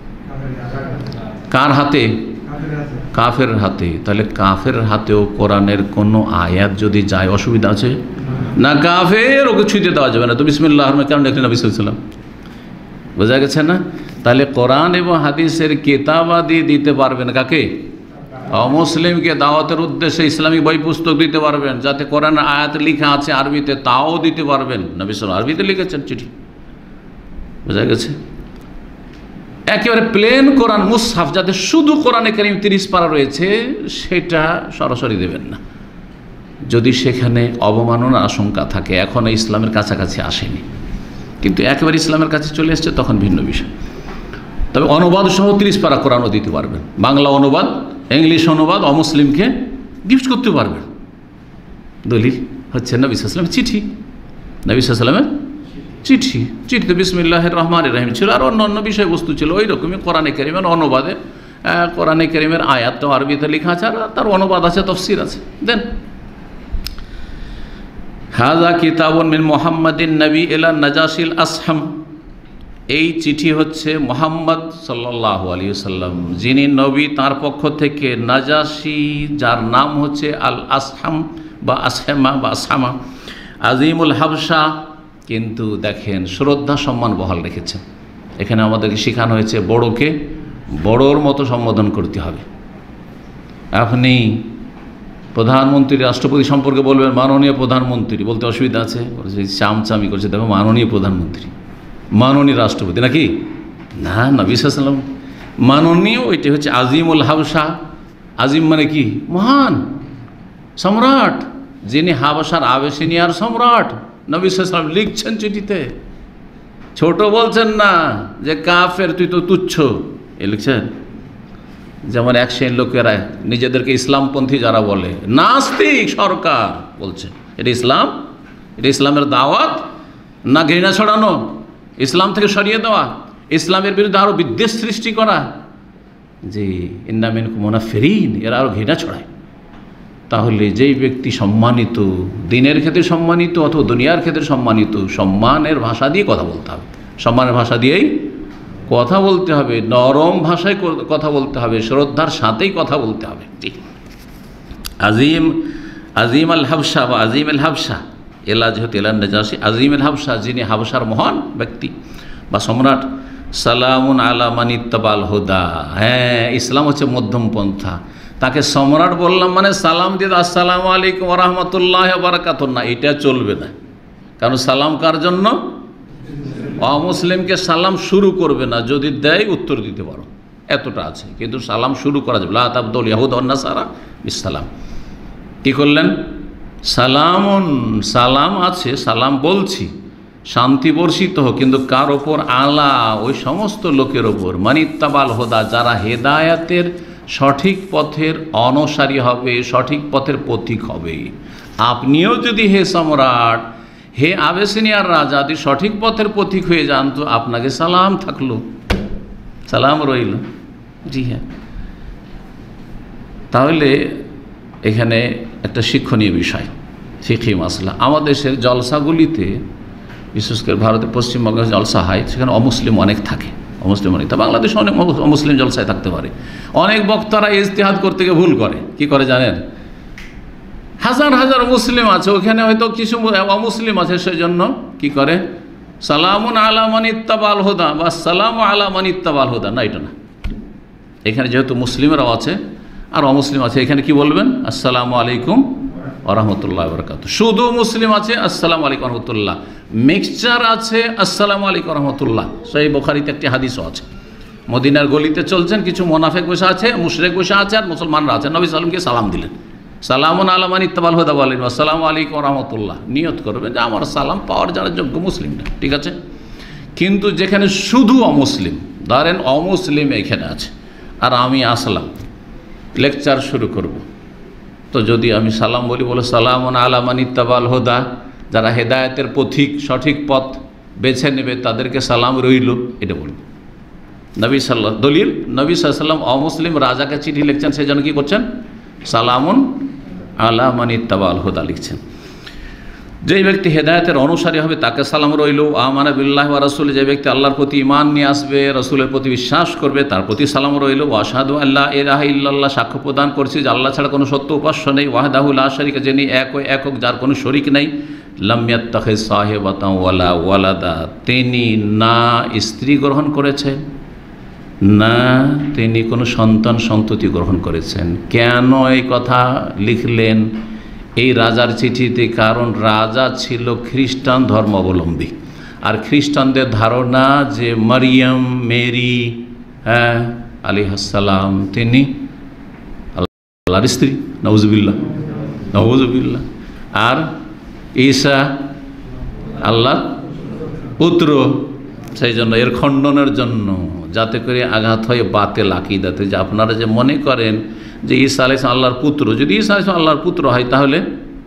কার হাতে? কাফের হাতে। তাহলে কাফের হাতেও কোরআনের কোনো আয়াত যদি যায় অসুবিধা আছে না? কাফের ওকে ছুঁতে দেওয়া যাবে না। তো বিসমিল্লাহির রহমানির কেন লিখলেন নবী সাল্লাল্লাহু আলাইহি ওয়াসাল্লাম? বোঝা গেছে না? তাহলে কোরআন এবং হাদিসের কিতাবাদি দিতে পারবেন কাকে? অমুসলিমকে দাওয়াতের উদ্দেশ্যে ইসলামিক বই পুস্তক দিতে পারবেন, যাতে কোরআনের আয়াত লেখা আছে আরবিতে, তাও দিতে পারবেন। নবী সাল্লাল্লাহু আলাইহি ওয়াসাল্লাম আরবিতে লিখেছেন চিঠি। বোঝা গেছে? একেবারে প্লেন কোরআন মুসহাফ, যাতে শুধু কোরআনে কারীম তিরিশ পারা রয়েছে, সেটা সরাসরি দেবেন না যদি সেখানে অবমাননার আশঙ্কা থাকে, এখন ইসলামের কাছাকাছি আসেনি, কিন্তু একেবারে ইসলামের কাছে চলে এসছে, তখন ভিন্ন বিষয়। তবে অনুবাদ সহ তিরিশ পারা কোরআনও দিতে পারবেন, বাংলা অনুবাদ, ইংলিশ অনুবাদ অমুসলিমকে গিফট করতে পারবেন। দলিল হচ্ছে নবী সাল্লাল্লাহু আলাইহি ওয়াসাল্লামের চিঠি, নবী সাল্লাল্লাহু আলাইহি ওয়াসাল্লামের চিঠি। চিঠিতে বিসমিল্লাহির রহমানির রহিম ছিল, আর অন্য অন্য বিষয়বস্তু ছিল ওই রকমই। কোরআনে কারীমের অনুবাদে, কোরআনে কারীমের আয়াত তো আরবিতে লেখা আছে, আর তার অনুবাদ আছে, তাফসীর আছে। দেন হাযা কিতাবুন মিন মুহাম্মাদিন নবী ইলা নাজাশিল আসহাম, এই চিঠি হচ্ছে মুহাম্মদ সাল্লাল্লাহু আলাইহি ওয়াসাল্লাম, যিনি নবী, তার পক্ষ থেকে নাজাশি, যার নাম হচ্ছে আল আসহাম বা আসহামা বা আসহামা, আজিমুল হাবশা। কিন্তু দেখেন শ্রদ্ধা সম্মান বহাল রেখেছেন। এখানে আমাদেরকে শেখানো হয়েছে বড়কে বড়র মতো সম্বোধন করতে হবে। আপনি প্রধানমন্ত্রী রাষ্ট্রপতি সম্পর্কে বলবেন মাননীয় প্রধানমন্ত্রী, বলতে অসুবিধা আছে? চামচামি করছে, দেখো মাননীয় প্রধানমন্ত্রী, মাননীয় রাষ্ট্রপতি নাকি? না, নবী সাল্লাল্লাহু আলাইহি ওয়াসাল্লাম মাননীয়, ওইটি হচ্ছে আজিমুল হাবশা। আজিম মানে কি? মহান সম্রাট, যিনি হাবশার আবেসিনিয়ার সম্রাট। নবী সাল্লাল্লাহু আলাইহি ওয়াসাল্লাম লিখছেন চিঠিতে, ছোট বলছেন না যে কাফের তুই তো তুচ্ছ, এ লিখছেন। যেমন এক শ্রেণীর লোকেরা নিজেদেরকে ইসলামপন্থী যারা বলে, নাস্তিক সরকার বলছে, এটা ইসলাম? এটা ইসলামের দাওয়াত না ঘৃণা ছড়ানো, ইসলাম থেকে সরিয়ে দেওয়া, ইসলামের বিরুদ্ধে আরও বিদ্বেষ সৃষ্টি করা? যে ইন্না মিনকুম মুনাফিরিন, এরা আরও ঘৃণা ছড়ায়। তাহলে যেই ব্যক্তি সম্মানিত, দিনের ক্ষেত্রে সম্মানিত অথবা দুনিয়ার ক্ষেত্রে সম্মানিত, সম্মানের ভাষা দিয়ে কথা বলতে হবে, সম্মানের ভাষা দিয়েই কথা বলতে হবে, নরম ভাষায় কথা বলতে হবে, শ্রদ্ধার সাথেই কথা বলতে হবে। ঠিক আজিম, আজিম আল হাবশা বা আজিম আল হাবশা, এলা যেহেতু এলান নাজাশি, আজিম আল হাবশা, যিনি হাবশার মহান ব্যক্তি বা সম্রাট। সালামুন আলা মান ইত্তাবাল হুদা, হ্যাঁ ইসলাম হচ্ছে মধ্যম পন্থা। তাকে সম্রাট বললাম মানে সালাম দিয়ে আসসালামু আলাইকুম ওয়া রাহমাতুল্লাহি ওয়া বারাকাতুহু না, এটা চলবে না। কারণ সালাম কার জন্য? অমুসলিমকে সালাম শুরু করবে না, যদি দেয় উত্তর দিতে পারো, এতটা আছে। কিন্তু সালাম শুরু করা যাবে, লা তাবদুল ইয়াহুদ ওয়ান নাসারা বিসসালাম। কি করলেন? সালামুন, সালাম আছে, সালাম বলছি, শান্তি বর্ষিত হোক, কিন্তু কার ওপর? আলা, ওই সমস্ত লোকের ওপর, মানিত্তাবাল হুদা, যারা হেদায়াতের সঠিক পথের অনুসারী হবে, সঠিক পথের পথিক হবে। আপনিও যদি হে সম্রাট, হে আবেসিনিয়ার রাজা, যদি সঠিক পথের পথিক হয়ে যান তো আপনাকে সালাম থাকলো, সালাম রইল। জি হ্যাঁ। তাহলে এখানে একটা শিক্ষণীয় বিষয়, ফিকহি মাসলা। আমাদের দেশের জলসাগুলিতে, বিশেষ করে ভারতের পশ্চিমবঙ্গে জলসা হয়, সেখানে অমুসলিম অনেক থাকে, অমুসলিম অনেক। তা বাংলাদেশে অনেক অমুসলিম জলসায় থাকতে পারে। অনেক বক্তারা ইজতিহাদ করতে গিয়ে ভুল করে। কি করে জানেন? হাজার হাজার মুসলিম আছে, ওখানে হয়তো কিছু অমুসলিম আছে, সেজন্য কি করে? সালামুন আলা মান ইত্তাবাল হুদা বা সালামু আলা মান ইত্তাবাল হুদা, না এটা না। এখানে যেহেতু মুসলিমরাও আছে আর অমুসলিম আছে, এখানে কি বলবেন? আসসালামু আলাইকুম ওয়া রাহমাতুল্লাহি ওয়া বারাকাতুহু। শুধু মুসলিম আছে আসসালামু আলাইকুম ওয়া রাহমাতুল্লাহ, মিক্সচার আছে আসসালামু আলাইকুম ওয়া রাহমাতুল্লাহ। সহিহ বুখারীতে একটি হাদিসও আছে, মদিনার গলিতে চলছেন, কিছু মুনাফিক বসে আছে, মুশরিক বসে আছে, আর মুসলমানরা আছে। নবী সাল্লাল্লাহু আলাইহি ওয়াসাল্লামকে সালাম দিলেন, সালামুন আলা মান ইত্তাবাল হুদা বলেন, আসসালামু আলাইকুম ওয়া রাহমাতুল্লাহ। নিয়ত করবেন যে আমার সালাম পাওয়ার যারা যোগ্য মুসলিম না, ঠিক আছে। কিন্তু যেখানে শুধু অমুসলিম, ধরেন অমুসলিম এখানে আছে আর আমি আসলাম, লেকচার শুরু করব, তো যদি আমি সালাম বলি, বলে সালামুন আলা মান ইত্তাবাল হুদা, যারা হেদায়েতের পথিক, সঠিক পথ বেছে নেবে তাদেরকে সালাম রইল, এটা বলব। নবী সাল্লাল্লাহু দলিল, নবী সাল্লাল্লাহু আলাইহি ওয়াসাল্লাম অমুসলিম রাজাকে চিঠি লিখছেন, সেজন্য কি করছেন? সালামুন আলা মান ইত্তাবাল হুদা লিখছেন। যেই ব্যক্তি হেদায়েতের অনুসারী হবে তাকে সালাম রইল। আমানা বিল্লাহি ওয়া রাসূলি, যে ব্যক্তি আল্লাহর প্রতি ঈমান নিয়ে আসবে, রাসূলের প্রতি বিশ্বাস করবে, তার প্রতি সালাম রইল। ওয়া আশহাদু আল্লা ইলাহা ইল্লাল্লাহ, সাক্ষ্য প্রদান করছি যে আল্লাহ ছাড়া কোনো সত্য উপাস্য নেই। ওয়াহদাহু লা শারীকা, যিনি এক ও একক, যার কোনো শরীক নেই। লাম ইয়াত্তাখিজ সাহিবাতান ওয়ালা ওয়ালাদা, তিনি না স্ত্রী গ্রহণ করেছেন, না তিনি কোনো সন্তান সন্ততি গ্রহণ করেছেন। কেন এই কথা লিখলেন এই রাজার চিঠিতে? কারণ রাজা ছিল খ্রিস্টান ধর্মাবলম্বী, আর খ্রিস্টানদের ধারণা যে মারিয়াম, মেরি, হ্যাঁ আলাইহিসসালাম, তিনি আল্লাহর স্ত্রী, নাউজুবিল্লাহ নাউজুবিল্লাহ, আর ঈসা আল্লাহর পুত্র। সেই জন্য এর খণ্ডনের জন্য, যাতে করে আঘাত হয় বাতিল আকীদাতে, যে আপনারা যে মনে করেন যে ঈসা আলাইহিস সালাম আল্লাহর পুত্র, যদি ঈসা আলাইহিস সালাম আল্লাহর পুত্র হয় তাহলে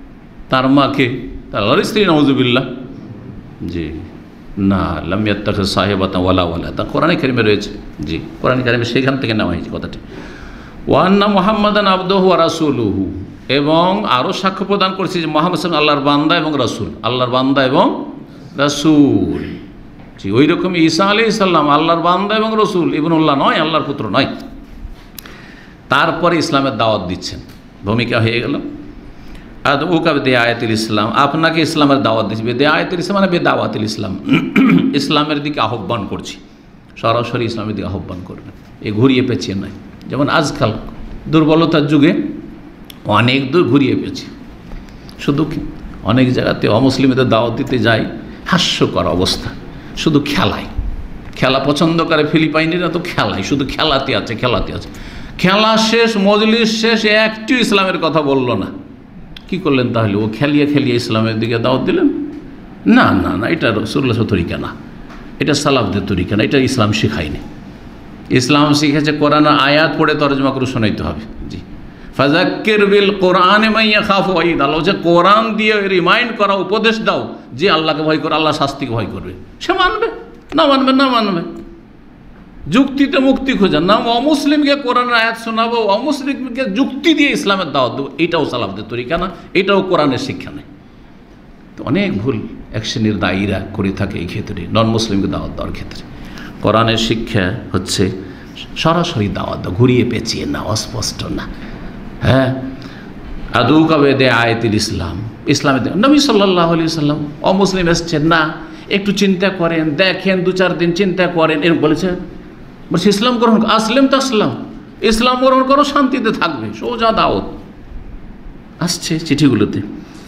তার মাকে, তার আল্লাহর স্ত্রী, নাউজুবিল্লাহ। জি না, লাম ইয়াত্তাখিজ সাহিবাতান ওয়ালা ওয়ালাদা, কোরআনে কারিমে রয়েছে। জি, কোরআনে কারিমে সেখান থেকে নেওয়া হয়েছে কথাটি। ওয়া আন্না মুহাম্মাদান আবদুহু ওয়া রাসূলুহু, এবং আরও সাক্ষ্য প্রদান করেছে যে মুহাম্মদ সাল্লাল্লাহু আল্লাহর বান্দা এবং রাসূল, আল্লাহর বান্দা এবং রাসূল। জি, ওই রকম ঈসা আলাইহিস সালাম আল্লাহর বান্দা এবং রাসূল, ইবনুল্লাহ নয়, আল্লাহর পুত্র নয়। তারপরে ইসলামের দাওয়াত দিচ্ছেন, ভূমিকা হয়ে গেল। আর ওকা বেদে আয়াতুল ইসলাম, আপনাকে ইসলামের দাওয়াত দিচ্ছি। বেদে আয়াতুল ইসলাম মানে বেদে আওয়াতুল ইসলাম, ইসলামের দিকে আহ্বান করছি, সরাসরি ইসলামের দিকে আহ্বান করবেন, এ ঘুরিয়ে পেঁচিয়ে নয়। যেমন আজকাল দুর্বলতার যুগে অনেক দূর ঘুরিয়ে পেয়েছি, শুধু অনেক জায়গাতে অমুসলিমদের দাওয়াত দিতে যাই, হাস্যকর অবস্থা, শুধু খেলায়, খেলা পছন্দ করে ফিলিপাইনিরা, তো খেলায়, শুধু খেলাতে আছে, খেলাতে আছে। খেলা শেষ, মজলিস শেষ, একটু ইসলামের কথা বললো না। কি করলেন তাহলে? ও খেলিয়ে খেলিয়ে ইসলামের দিকে দাওয়াত দিলেন? না না না, এটা রাসূলুল্লাহর তরিকা না, এটা সালাফদের তরিকা না, এটা ইসলাম শেখায়নি। ইসলাম শিখেছে কোরআন আয়াত পড়ে তরজমা করে শোনাইতে হবে। জি, ফাযাক্কির বিল কোরআনে মান ইয়াখাফু ওয়াঈদ, আল্লাহ যে কোরআন দিয়ে রিমাইন্ড করা, উপদেশ দাও যে আল্লাহকে ভয় করে, আল্লাহ শাস্তিকে ভয় করবে, সে মানবে, না মানবে না মানবে। যুক্তিতে মুক্তি খোঁজা না, অমুসলিমকে কোরআনের আয়াত শোনাবো, অমুসলিমকে যুক্তি দিয়ে ইসলামের দাওয়াত দেবো, এটাও সালাফদের তরিকা না, এটাও কোরআনের শিক্ষা নেই। তো অনেক ভুল এক শ্রেণীর দায়ীরা করে থাকে এই ক্ষেত্রে, নন মুসলিমকে দাওয়াত দেওয়ার ক্ষেত্রে। কোরআনের শিক্ষা হচ্ছে সরাসরি দাওয়াত দাও, ঘুরিয়ে পেঁচিয়ে না, অস্পষ্ট না। হ্যাঁ, আদৌকা বেদে আয়াতুল ইসলাম, ইসলামে নবী সাল্লাল্লাহু আলাইহি সাল্লাম অমুসলিম এসছেন না, একটু চিন্তা করেন, দেখেন, দু চার দিন চিন্তা করেন, এরকম বলেছে। বলছে ইসলাম গ্রহণ, আসলাম তো আসলাম, ইসলাম গ্রহণ করো, শান্তিতে থাকবে, সোজা দাওয়াত আসছে চিঠিগুলোতে।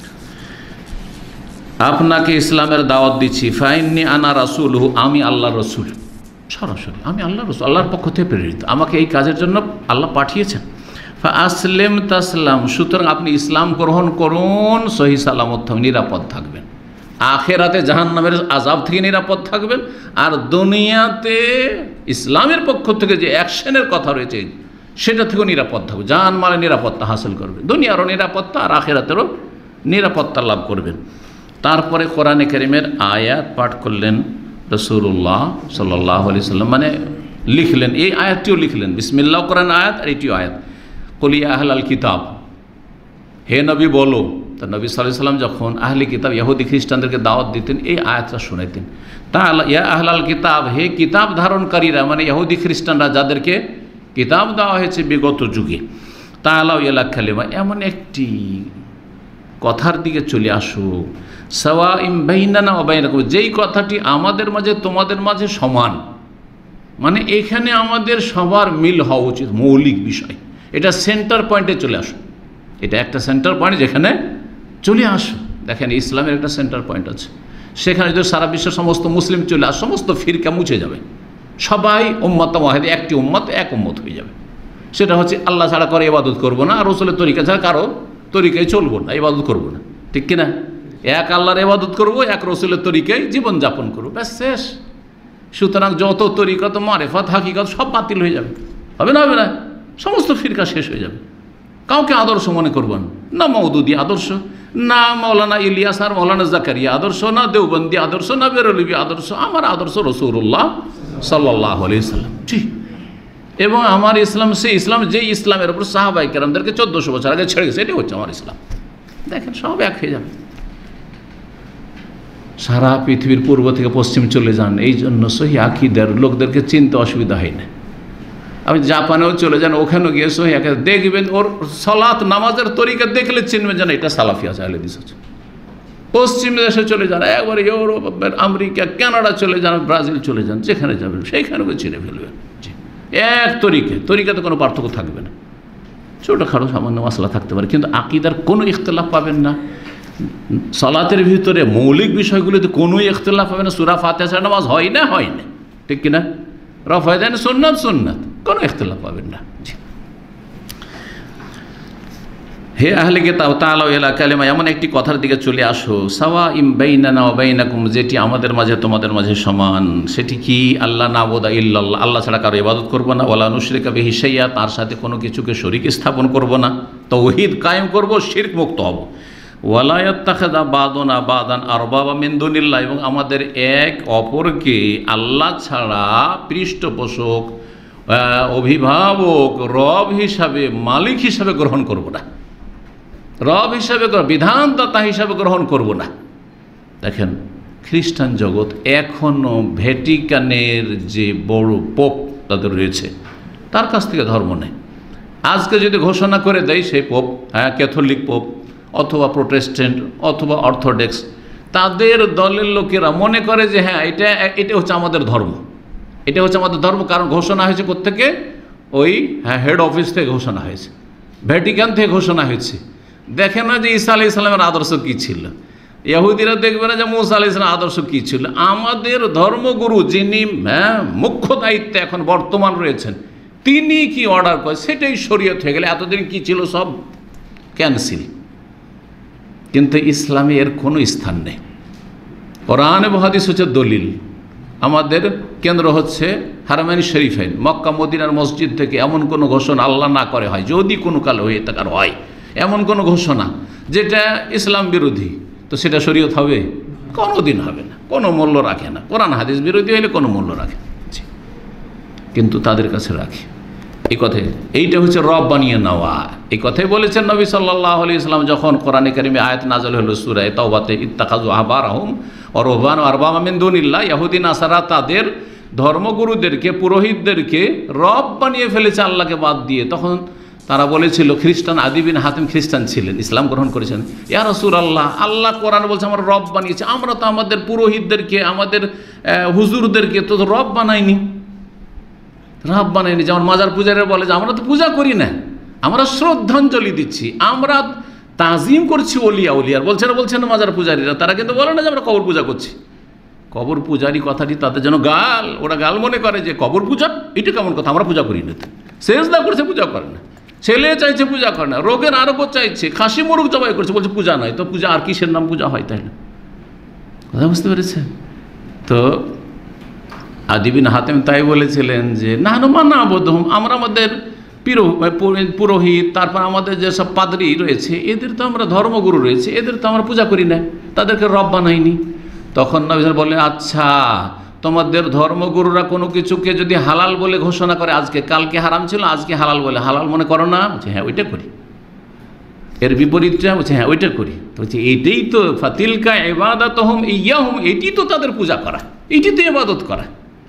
আপনাকে ইসলামের দাওয়াত দিচ্ছি, ফাইন্নি আনা রাসূলুহু, আমি আল্লাহর রসুল, সরাসরি আমি আল্লাহর রসুল, আল্লাহর পক্ষ থেকে প্রেরিত, আমাকে এই কাজের জন্য আল্লাহ পাঠিয়েছেন। ফা আসলেম তাসলাম, সুতরাং আপনি ইসলাম গ্রহণ করুন, সহি সালামত নিরাপদ থাকবেন, আখেরাতে জাহান্নামের আযাব থেকে নিরাপদ থাকবেন, আর দুনিয়াতে ইসলামের পক্ষ থেকে যে অ্যাকশনের কথা রয়েছে সেটা থেকেও নিরাপদ থাকবে, জান মালে নিরাপত্তা হাসিল করবেন, দুনিয়ারও নিরাপত্তা আর আখেরাতেরও নিরাপত্তা লাভ করবেন। তারপরে কোরআনে কারীমের আয়াত পাঠ করলেন রাসূলুল্লাহ সাল্লাল্লাহু আলাইহি সাল্লাম, মানে লিখলেন, এই আয়াতটিও লিখলেন, বিসমিল্লাহ কোরআন আয়াত, আর এটিও আয়াত। কুল ইয়া আহলাল কিতাব, হে নবী বলো। তা নবী সাল্লাল্লাহু আলাইহি সাল্লাম যখন আহলি কিতাব ইহুদি খ্রিস্টানদেরকে দাওয়াত দিতেন, এই আয়াতটা শোনাইতেন। তা ইয়া আহলাল কিতাব, হে কিতাব ধারণকারীরা, মানে ইহুদি খ্রিস্টানরা যাদেরকে কিতাব দেওয়া হয়েছে বিগত যুগে, তাআলাউ ইলা কালিমা, এমন একটি কথার দিকে চলে আসো, সাওয়াইম বাইনানা ওয়া বাইনাকুম, যেই কথাটি আমাদের মাঝে তোমাদের মাঝে সমান, মানে এখানে আমাদের সবার মিল হওয়া উচিত, মৌলিক বিষয়, এটা সেন্টার পয়েন্টে চলে আসো, এটা একটা সেন্টার পয়েন্ট যেখানে চলে আসো। দেখেন ইসলামের একটা সেন্টার পয়েন্ট আছে, সেখানে যদি সারা বিশ্বের সমস্ত মুসলিম চলে আসে, সমস্ত ফিরকা মুছে যাবে, সবাই উম্মত ওয়াহিদ, একটি উম্মত, এক উম্মত হয়ে যাবে। সেটা হচ্ছে আল্লাহ ছাড়া করে ইবাদত করবো না, আর রাসূলের তরিকা ছাড়া কারো তরিকায় চলবো না, ইবাদত করবো না, ঠিক কিনা? এক আল্লাহর ইবাদত করবো, এক রাসূলের তরিকায় জীবনযাপন করবো, ব্যাস শেষ। সুতরাং যত তরিকত, মারেফাত, হাকিকত সব বাতিল হয়ে যাবে, হবে না হবে না? সমস্ত ফিরকা শেষ হয়ে যাবে। কাউকে আদর্শ মনে করবেন না, মওদুদি আদর্শ না, মৌলানা ইলিয়াস আর মৌলানা জাকারিয়া আদর্শ না, দেওবন্দি আদর্শ না, বেরলভী আদর্শ, আমার আদর্শ রাসূলুল্লাহ সাল্লাল্লাহু আলাইহি সাল্লাম। জি, এবং আমার ইসলাম সেই ইসলাম যে ইসলামের উপর সাহাবায়ে কেরামদেরকে চোদ্দোশো বছর আগে ছেড়ে গেছে, এটাই হচ্ছে আমার ইসলাম। দেখেন সব এক হয়ে যাবে, সারা পৃথিবীর পূর্ব থেকে পশ্চিম চলে যান, এই জন্য সহি আকীদার লোকদেরকে চিনতে অসুবিধা হয় না। আপনি জাপানেও চলে যান, ওখানেও গিয়ে সহি আকীদা দেখবেন, ওর সালাত নামাজের তরিকা দেখলে চিনবেন যেন এটা সালাফি আছে, আহলে হাদিস আছে। পশ্চিম দেশে চলে যান, একবারে ইউরোপ, আমেরিকা, কানাডা চলে যান, ব্রাজিল চলে যান, যেখানে যাবেন সেইখানেও চিনে ফেলবেন। জি, এক তরিকে, তরিকাতে কোনো পার্থক্য থাকবে না, ছোটোখাটো সামান্য মশলা থাকতে পারে, কিন্তু আকীদার কোনো ইখতিলাফ পাবেন না। সালাতের ভিতরে মৌলিক বিষয়গুলিতে কোনো ইখতিলাফ পাবেন না, সূরা ফাতিহা ছাড়া নামাজ হয় না, হয় না, ঠিক কিনা? রফায়দান সুন্নাত সুন্নাত, কোনো ইখতিলাফ পাবেন না। জি, হে আহলে কিতাব, তাআলাউ ইলা কালিমা, এমন একটি কথার দিকে চলে আসো, সাওয়াইম বাইনানা ওয়া বাইনাকুম, যেটি আমাদের মাঝে তোমাদের মাঝে সমান। সেটি কি? আল্লাহ নাবুদা ইল্লাল্লাহ, আল্লাহ ছাড়া কারো ইবাদত করবো না, ওয়ালা নুশরিকা বিহি শাইআ, তার সাথে কোনো কিছুকে শরীক স্থাপন করব না, তাওহীদ কায়েম করব, শিরক মুক্ত হব। ওয়ালা ইয়াত্তাখিযা বা'দুনা বা'দান আরবাবা মিন দুনিল্লাহ, এবং আমাদের এক অপরকে আল্লাহ ছাড়া পৃষ্ঠপোষক, অভিভাবক, রব হিসাবে, মালিক হিসাবে গ্রহণ করব না, রব হিসাবে, বিধানদাতা হিসাবে গ্রহণ করব না। দেখেন, খ্রিস্টান জগৎ এখনও ভ্যাটিকানের যে বড় পোপ তাদের রয়েছে, তার কাছ থেকে ধর্ম নেয়। আজকে যদি ঘোষণা করে দেয় সেই পোপ, হ্যাঁ, ক্যাথলিক পোপ অথবা প্রোটেস্ট্যান্ট অথবা অর্থোডক্স, তাদের দলের লোকেরা মনে করে যে হ্যাঁ, এটা এটা হচ্ছে আমাদের ধর্ম, এটা হচ্ছে আমাদের ধর্ম। কারণ ঘোষণা হয়েছে কোত্থেকে? ওই হ্যাঁ হেড অফিস থেকে ঘোষণা হয়েছে, ভ্যাটিকান থেকে ঘোষণা হয়েছে। দেখে না যে ঈসা আলাইহিস সালামের আদর্শ কী ছিল, ইহুদিরা দেখবে না যে মুসা আলাইহিস সালামের আদর্শ কী ছিল। আমাদের ধর্মগুরু যিনি হ্যাঁ মুখ্য দায়িত্বে এখন বর্তমান রয়েছেন, তিনি কি অর্ডার করে সেটাই শরীয়ত হয়ে গেলে এতদিন কি ছিল সব ক্যান্সেল। কিন্তু ইসলামে এর কোনো স্থান নেই। কোরআন এবং হাদিস হচ্ছে দলিল। আমাদের কেন্দ্র হচ্ছে হারামাইন শরীফাইন, মক্কা মদিনার মসজিদ থেকে এমন কোনো ঘোষণা আল্লাহ না করে হয়, যদি কোনো কালে হয়ে থাকার হয় এমন কোনো ঘোষণা যেটা ইসলাম বিরোধী, তো সেটা শরীয়ত হবে? কোনো দিন হবে না, কোনো মূল্য রাখে না। কোরআন হাদিস বিরোধী হলে কোনো মূল্য রাখে না, কিন্তু তাদের কাছে রাখে। এই কথাই, এইটা হচ্ছে রব বানিয়ে নেওয়া। এই কথাই বলেছেন নবী সাল্লাল্লাহু আলাইহি ওয়াসাল্লাম যখন কোরআনে কারিমে আয়াত নাযিল হলো সূরা তাওবাতে, ইত্তাখাযু আহবারহুম ওয়া রুহবানা আরবাবা মিন দুনিল্লাহ, ইহুদি নাসারা তাদের ধর্মগুরুদেরকে, পুরোহিতদেরকে রব বানিয়ে ফেলেছে আল্লাহকে বাদ দিয়ে। তখন তারা বলেছিল, খ্রিস্টান আদি বিন হাতিম খ্রিস্টান ছিলেন, ইসলাম গ্রহণ করেছেন, ইয়া রাসূলুল্লাহ, আল্লাহ কোরআন বলছে আমরা রব বানিয়েছি, আমরা তো আমাদের পুরোহিতদেরকে, আমাদের হুজুরদেরকে তো রব বানাইনি, রব বানাইনি। যেমন মাজার পূজারীরা বলে যে আমরা তো পূজা করি না, আমরা শ্রদ্ধাঞ্জলি দিচ্ছি, আমরা তাজিম করছি ওলিয়া উলিয়ার। বলছে না বলছে না মাজার পূজারীরা, তারা কিন্তু বলে না যে আমরা কবর পূজা করছি। কবর পূজারি কথাটি তাদের যেন গাল, ওরা গাল মনে করে যে কবর পূজা এটা কেমন কথা, আমরা পূজা করি না। সেজদা করছে, পূজা করে না। ছেলে চাইছে, পূজা করে না। রোগের আরোগ্য চাইছে, খাসি মোরগ জবাই করছে, বলছে পূজা নয়। তো পূজা আর কিসের নাম পূজা হয়? তাই না? কথা বুঝতে পেরেছে? তো আদি বিন হাতিম তাই বলেছিলেন যে না মানা আবুদহুম, আমরা আমাদের পুরোহিত, তারপর আমাদের যেসব পাদ্রী রয়েছে, এদের তো আমরা ধর্মগুরু রয়েছে, এদের তো আমরা পূজা করি না, তাদেরকে রব বানাইনি। তখন নবী বললেন, আচ্ছা, তোমাদের ধর্মগুরুরা কোনো কিছুকে যদি হালাল বলে ঘোষণা করে, আজকে কালকে হারাম ছিল, আজকে হালাল বলে, হালাল মনে করো না? বলছে হ্যাঁ ওইটা করি। এর বিপরীতটা বলছে হ্যাঁ ওইটা করি। তো বলছে এইটাই তো ফাতিলকা ইবাদাতুহুম ইয়াহুম, এটি তো তাদের পূজা করা, এটি তো ইবাদত করা।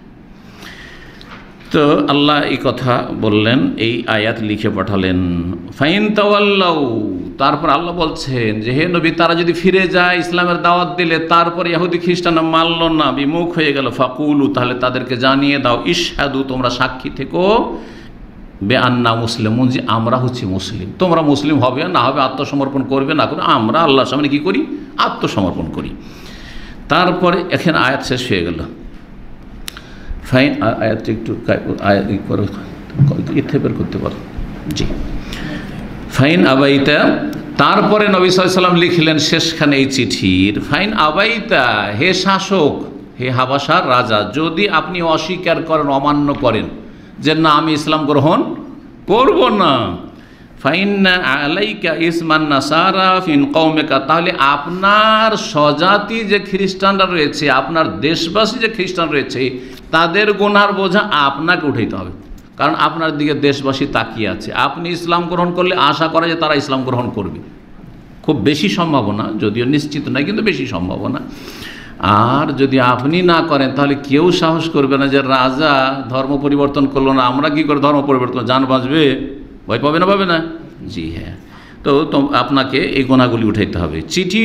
তো আল্লাহ এই কথা বললেন, এই আয়াত লিখে পাঠালেন। ফাইন তাওয়াল্লাউ, তারপর আল্লাহ বলছেন যে হে নবী, তারা যদি ফিরে যায় ইসলামের দাওয়াত দিলে, তারপর ইহুদি খ্রিস্টানরা মানল না, বিমুখ হয়ে গেল, ফাকুলু, তাহলে তাদেরকে জানিয়ে দাও, ইশহাদু, তোমরা সাক্ষী থেকো, বে আন্না মুসলিমুন, যে আমরা হচ্ছি মুসলিম। তোমরা মুসলিম হবে না হবে, আত্মসমর্পণ করবে না করবে, আমরা আল্লাহর সামনে কী করি? আত্মসমর্পণ করি। তারপরে এখানে আয়াত শেষ হয়ে গেল। ফাইন, আয়াত একটু ইত্তেফাক করতে পারো জি। ফাইন আবাইতা, তারপরে নবী সাল্লাল্লাহু আলাইহি ওয়াসাল্লাম লিখলেন শেষখানে এই চিঠির, ফাইন আবাইতা, হে শাসক, হে হাবাসার রাজা, যদি আপনি অস্বীকার করেন, অমান্য করেন যে না আমি ইসলাম গ্রহণ করব না, ফাইন্না আলাইকা ইসমান নাসারা ফিন কওমিকা, তাহলে আপনার স্বজাতি যে খ্রিস্টানরা রয়েছে, আপনার দেশবাসী যে খ্রিস্টান রয়েছে, তাদের গুনার বোঝা আপনাকে উঠাইতে হবে। কারণ আপনার দিকে দেশবাসী তাকিয়ে আছে। আপনি ইসলাম গ্রহণ করলে আশা করা যে তারা ইসলাম গ্রহণ করবে, খুব বেশি সম্ভাবনা, যদিও নিশ্চিত নয়, কিন্তু বেশি সম্ভাবনা। আর যদি আপনি না করেন, তাহলে কেউ সাহস করবে না যে রাজা ধর্ম পরিবর্তন করলো না, আমরা কি করে ধর্ম পরিবর্তন, জান বাঁচবে, ভয় পাবে না পাবে না? জি হ্যাঁ। তো আপনাকে এই গুনাহগুলি উঠাইতে হবে। চিঠি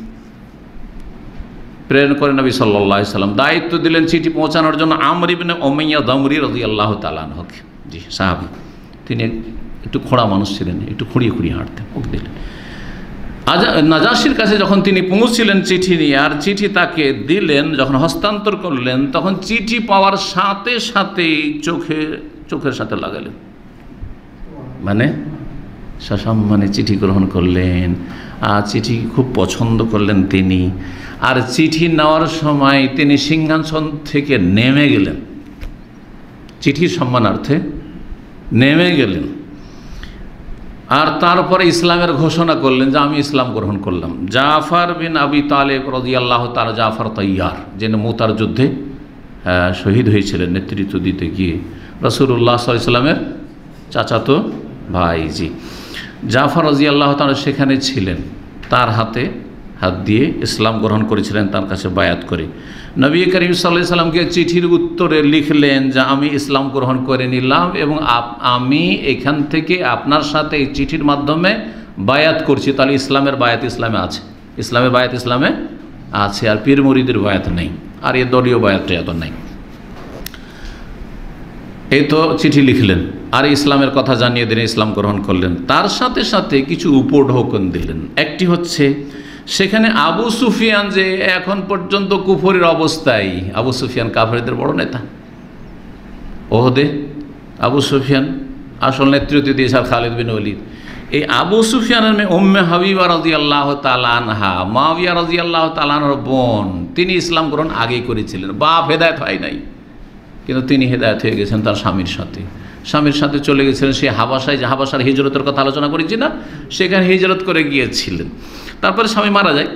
প্রেরণ করে নবী সাল্লাল্লাহু আলাইহি সাল্লাম, দায়িত্ব দিলেন চিঠি পৌঁছানোর জন্য আমর ইবনে উমাইয়া দামরি রাদিয়াল্লাহু তাআলা আনহুকে। জি সাহাবী, তিনি একটু খোঁড়া মানুষ ছিলেন, একটু খুঁড়িয়ে খুঁড়িয়ে হাঁটতেন। ওকে দিলেন। আজ নাজাশির কাছে যখন তিনি পৌঁছছিলেন চিঠি নিয়ে, আর চিঠি তাকে দিলেন, যখন হস্তান্তর করলেন, তখন চিঠি পাওয়ার সাথে সাথেই চোখে চোখের সাথে লাগালেন, মানে সসম্মানে চিঠি গ্রহণ করলেন, আর চিঠি খুব পছন্দ করলেন তিনি। আর চিঠি নেওয়ার সময় তিনি সিংহাসন থেকে নেমে গেলেন, চিঠির সম্মানার্থে নেমে গেলেন। আর তারপরে ইসলামের ঘোষণা করলেন যে আমি ইসলাম গ্রহণ করলাম। জাফর বিন আবি তালেব রাদিয়াল্লাহু তাআলা, জাফর তাইয়ার, যিনি মুতার যুদ্ধে শহীদ হয়েছিলেন নেতৃত্ব দিতে গিয়ে, রাসূলুল্লাহ সাল্লাল্লাহু আলাইহি ওয়াসাল্লামের চাচাতো ভাইজি জাফর রাদিয়াল্লাহু তাআলা সেখানে ছিলেন। তার হাতে হাত দিয়ে ইসলাম গ্রহণ করেছিলেন, তার কাছে বায়াত করে। নবী করিম সাল্লাল্লাহু আলাইহি সাল্লামকে চিঠির উত্তরে লিখলেন যে আমি ইসলাম গ্রহণ করে নিলাম এবং আমি এখান থেকে আপনার সাথে এই চিঠির মাধ্যমে বায়াত করছি। তাহলে ইসলামের বায়াত ইসলামে আছে, ইসলামের বায়াত ইসলামে আছে, আর পীর মুরিদের বায়াত নেই, আর এ দলীয় বায়াতটা এত নেই। এই তো চিঠি লিখলেন আর ইসলামের কথা জানিয়ে দিলেন, ইসলাম গ্রহণ করলেন। তার সাথে সাথে কিছু উপঢৌকন দিলেন। একটি হচ্ছে, সেখানে আবু সুফিয়ান যে এখন পর্যন্ত কুফরের অবস্থায়, আবু সুফিয়ান কাফেরদের বড় নেতা, ওহদে আবু সুফিয়ান আসল নেতৃত্ব দিয়েছে খালিদ বিন ওয়ালিদ। এই আবু সুফিয়ানের মেয়ে উম্মে হাবিবা রাদিয়াল্লাহু তাআলা আনহা, মুআবিয়া রাদিয়াল্লাহু তাআলা আনহার বোন, তিনি ইসলাম গ্রহণ আগেই করেছিলেন। বাপ হেদায়েত হয় নাই, কিন্তু তিনি হেদায়েত হয়ে গেছেন তার স্বামীর সাথে। স্বামীর সাথে চলে গেছিলেন সেই হাবাসায়, যে হাবাসার হিজরতের কথা আলোচনা করেছি না, সেখানে হিজরত করে গিয়েছিলেন। তারপরে স্বামী মারা যায়।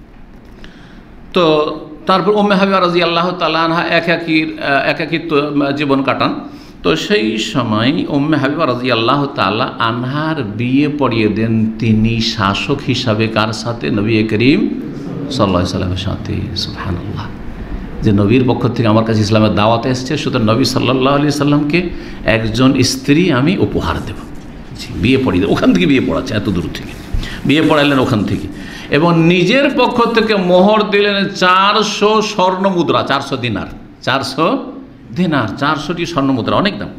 তো তারপর উম্মে হাবিবা রাদিয়াল্লাহু তাআলা আনহা একাকী একাকিত্ব জীবন কাটান। তো সেই সময় উম্মে হাবিবা রাদিয়াল্লাহু তাআলা আনহার বিয়ে পড়িয়ে দেন তিনি শাসক হিসাবে। কার সাথে? নবী করিম সাল্লাল্লাহু আলাইহি সাল্লামের সাথে। সুবহানাল্লাহ, যে নবীর পক্ষ থেকে আমার কাছে ইসলামের দাওয়াত এসছে, সুতরাং নবী সাল্লাল্লাহু আলাইহি সাল্লামকে একজন স্ত্রী আমি উপহার দেব। বিয়ে পড়িয়ে দেব, ওখান থেকে বিয়ে পড়াচ্ছে, এত দূর থেকে বিয়ে পড়াইলেন ওখান থেকে। এবং নিজের পক্ষ থেকে মোহর দিলেন চারশো স্বর্ণ মুদ্রা, চারশো দিনার, চারশো দিনার, চারশোটি স্বর্ণ মুদ্রা, অনেক দাম।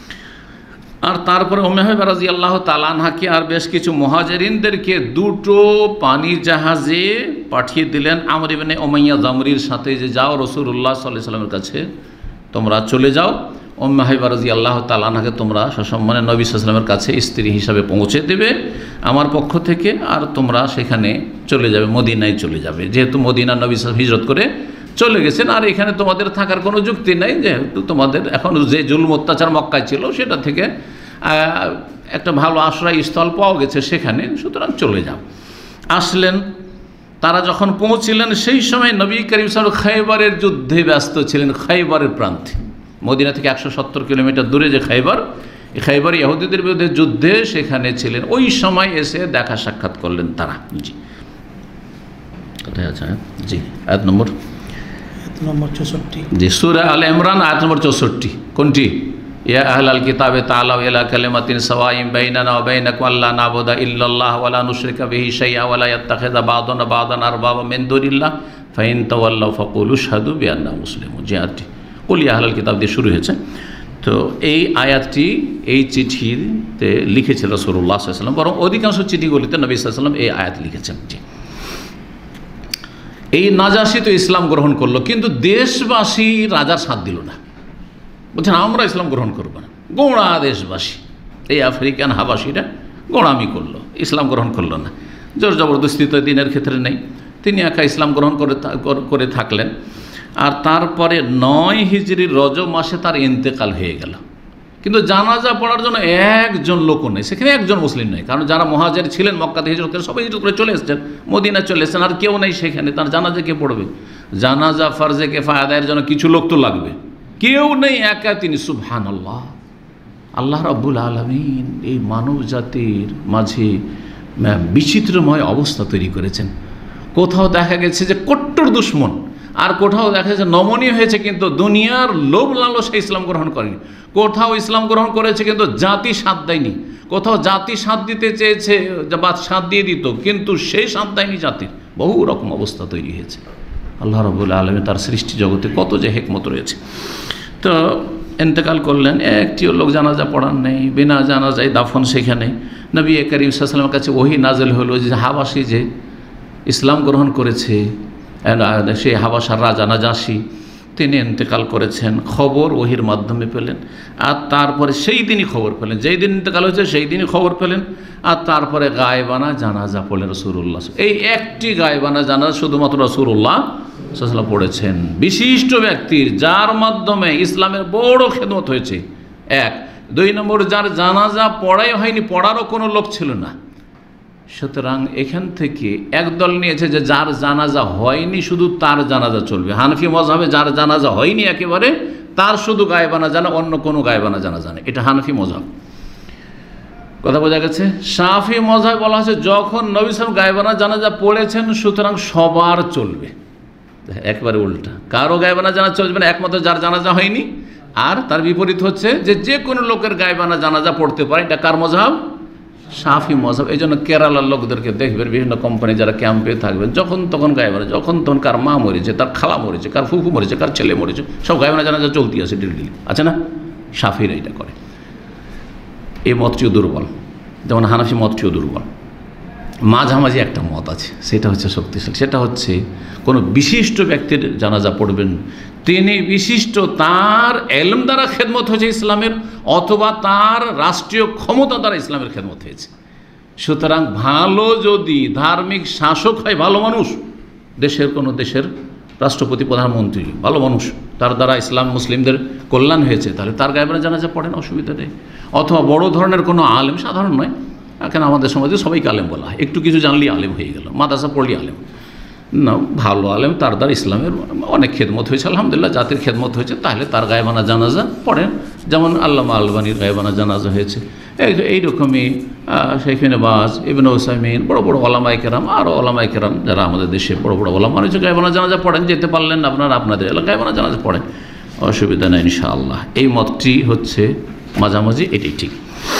আর তারপরে উম্মে হাবিবা রাদিয়াল্লাহু তাআলা আনহাকে আর বেশ কিছু মুহাজিরিনদেরকে দুটো পানি জাহাজে পাঠিয়ে দিলেন আমর ইবনে উমাইয়া জামরির সাথে, যে যাও রাসূলুল্লাহ সাল্লাল্লাহু আলাইহি ওয়াসাল্লামের কাছে তোমরা চলে যাও, উম্মে হাবিবা রাদিয়াল্লাহু তাআলা আনহাকে তোমরা সসম্মানে নবী সাল্লাল্লাহু আলাইহি ওয়াসাল্লামের কাছে স্ত্রী হিসাবে পৌঁছে দেবে আমার পক্ষ থেকে, আর তোমরা সেখানে চলে যাবে, মদিনায় চলে যাবে, যেহেতু মদিনা নবী সাল্লাল্লাহু আলাইহি ওয়াসাল্লাম হিজরত করে চলে গেছেন, আর এখানে তোমাদের থাকার কোনো যুক্তি নেই, যেহেতু তোমাদের এখন যে জুলম অত্যাচার মক্কায় ছিল সেটা থেকে একটা ভালো আশ্রয়স্থল পাওয়া গেছে সেখানে, সুতরাং চলে যাও। আসলেন, তারা যখন পৌঁছিলেন সেই সময় নবী করিম সাল্লাল্লাহু আলাইহি ওয়াসাল্লাম খায়বারের যুদ্ধে ব্যস্ত ছিলেন। খায়বারের প্রান্তে, মদিনা থেকে একশো সত্তর কিলোমিটার দূরে যে খায়বার, এই খায়বার ইহুদিদের বিরুদ্ধে যুদ্ধে সেখানে ছিলেন। ওই সময় এসে দেখা সাক্ষাৎ করলেন তারা। জি, কোথায় আছে? জি, আয়াত নম্বর নম্বর চৌষট্টি। জি, সূরা আলে ইমরান আয়াত নম্বর চৌষট্টি। কোনটি? ইয়া আহলাল কিতাবে তাআলাউ ইলা কালিমাতিন সাওয়াইন বাইনানা ওয়া বাইনাকুম আল্লা না'বুদা ইল্লাল্লাহ ওয়া লা নুশরিকা বিহি শাইআ ওয়া লা ইয়াত্তাখিযা বা'দুনা বা'দান আরবাবা মিন দুনিল্লাহ ফাইন তাওয়াল্লাউ ফাকুলু আশহাদু বিআন্না মুসলিমুন। যে আয়াতটি কুল ইয়া আহলাল কিতাব দিয়ে শুরু হয়েছে। তো এই আয়াতটি এই চিঠিতে লিখেছিল রাসূলুল্লাহ সাল্লাল্লাহু আলাইহি ওয়াসাল্লাম, বরং অধিকাংশ চিঠিগুলিতে নবী সাল্লাল্লাহু আলাইহি ওয়াসাল্লাম এই আয়াত লিখেছেন। জি, এই নাজাশী তো ইসলাম গ্রহণ করলো, কিন্তু দেশবাসী রাজার সাথ দিল না, বলছেন আমরা ইসলাম গ্রহণ করবো না। গোঁড়া দেশবাসী, এই আফ্রিকান হাবাসীরা গোঁড়ামি করলো, ইসলাম গ্রহণ করলো না। জোর জবরদস্তি তো দিনের ক্ষেত্রে নেই, তিনি একা ইসলাম গ্রহণ করে করে থাকলেন। আর তারপরে নয় হিজরির রজব মাসে তার ইন্তেকাল হয়ে গেল, কিন্তু জানাজা পড়ার জন্য একজন লোকও নেই, সেখানে একজন মুসলিম নেই, কারণ যারা মুহাজির ছিলেন মক্কাতে হিজরত করে সবাই হিজরত করে চলে এসেছেন, মদিনা চলে এসেছেন, আর কেউ নেই সেখানে, তার জানাজা কে পড়বে? জানাজা ফরজে কিফায়া আদায়ের জন্য কিছু লোক তো লাগবে, কেউ নেই, একা তিনি। সুবহানাল্লাহ, আল্লাহ রাব্বুল আলামিন এই মানব জাতির মাঝে বিচিত্রময় অবস্থা তৈরি করেছেন। কোথাও দেখা গেছে যে কট্টর দুশ্মন, আর কোথাও দেখা যাচ্ছে নমনীয় হয়েছে কিন্তু দুনিয়ার লোভ লালসা ইসলাম গ্রহণ করেনি। কোথাও ইসলাম গ্রহণ করেছে কিন্তু জাতি সাথ দেয়নি, কোথাও জাতি সাথ দিতে চেয়েছে বা সাথ দিয়ে দিত, কিন্তু সেই সাথ দেয়নি জাতির। বহু রকম অবস্থা তৈরি হয়েছে। আল্লাহ রাব্বুল আলামিন তার সৃষ্টি জগতে কত যে হিকমত রয়েছে। তো ইন্তেকাল করলেন, একটিও লোক জানাজা পড়ার নেই, বিনা জানাজায় দাফন সেখানে। নবী করিম সাল্লাল্লাহু আলাইহি ওয়াসাল্লামের কাছে ওহী নাযিল হলো যে হাবাসী যে ইসলাম গ্রহণ করেছে, সেই হাবাসার রাজা নাজাশী তিনি ইন্তেকাল করেছেন, খবর ওহির মাধ্যমে পেলেন। আর তারপরে সেই দিনই খবর পেলেন, যেই দিন ইন্তেকাল হয়েছে সেই দিনই খবর পেলেন। আর তারপরে গায়েবানা জানাজা পড়লেন রাসূলুল্লাহ। এই একটি গায়েবানা জানাজা শুধুমাত্র রাসূলুল্লাহ সাল্লাল্লাহু আলাইহি ওয়াসাল্লাম পড়েছেন, বিশিষ্ট ব্যক্তির, যার মাধ্যমে ইসলামের বড় খেদমত হয়েছে। এক, দুই নম্বর যার জানাজা পড়াই হয়নি, পড়ারও কোনো লোক ছিল না। সুতরাং এখান থেকে একদল নিয়েছে যে যার জানাজা হয়নি শুধু তার জানাজা চলবে। হানফি মযহাবে যার জানাজা হয়নি একেবারে তার শুধু গায়েবানা জানা, অন্য কোনো গায়েবানা জানা জানে, এটা হানফি মযহাব। কথা বোঝা গেছে? শাফি মযহাবে বলা হয়েছে যখন নবী সাল্লাল্লাহু আলাইহি ওয়াসাল্লাম গায়েবানা জানাজা পড়েছেন সুতরাং সবার চলবে। একবারে উল্টা, কারো গায়েবানা জানা চলবে না, একমাত্র যার জানাজা হয়নি। আর তার বিপরীত হচ্ছে যে যে কোনো লোকের গায়েবানা জানাজা পড়তে পারে, এটা কার মযহাব? শাফি মযহাব। এই জন্য কেরালার লোকদেরকে দেখবেন বিভিন্ন কোম্পানি যারা ক্যাম্পে থাকবেন, যখন তখন গায়েবানা, যখন তখন কার মা মরেছে, তার খালা মরেছে, কার ফুফু মরেছে, কার ছেলে মরেছে, সব গায়েবানা জানাজা চলতি আছে ডিল আছে না? শাফিরা এটা করে। এই মতটিও দুর্বল, যেমন হানাফি মতটিও দুর্বল। মাঝামাঝি একটা মত আছে, সেটা হচ্ছে শক্তিশালী। সেটা হচ্ছে কোনো বিশিষ্ট ব্যক্তির জানাজা পড়বেন, তিনি বিশিষ্ট, তার এলম দ্বারা খেদমত হয়েছে ইসলামের, অথবা তার রাষ্ট্রীয় ক্ষমতা দ্বারা ইসলামের খেদমত হয়েছে। সুতরাং ভালো যদি ধার্মিক শাসক হয়, ভালো মানুষ, দেশের কোনো দেশের রাষ্ট্রপতি, প্রধানমন্ত্রী ভালো মানুষ, তার দ্বারা ইসলাম মুসলিমদের কল্যাণ হয়েছে, তাহলে তার গায়েবানা জানাজা পড়েন, অসুবিধা নেই। অথবা বড় ধরনের কোনো আলেম, সাধারণ নয়, কেন আমাদের সমাজে সবাইকে আলেম বলা হয়, একটু কিছু জানলেই আলেম হয়ে গেল, মাদ্রাসা পড়লেই আলেম না, ভালো আলেম, তার দ্বারা ইসলামের অনেক খেদমত হয়েছে, আলহামদুলিল্লাহ জাতির খেদমত হয়েছে, তাহলে তার গায়েবানা জানাজা পড়েন। যেমন আল্লামা আলবানীর গায়েবানা জানাজা হয়েছে, এইরকমই শেখ ইবনে বাজ, ইবনে উসাইমিন, বড় বড় ওলামায়ে কেরাম, আরও ওলামায়ে কেরাম যারা আমাদের দেশে বড় বড় ওলামা রয়েছে, গায়েবানা জানাজা পড়েন। যেতে পারলেন না আপনারা আপনাদের এলাকায় গায়েবানা জানাজা পড়েন, অসুবিধা নেই ইনশাআল্লাহ। এই মতটি হচ্ছে মাঝামাঝি, এটাই ঠিক।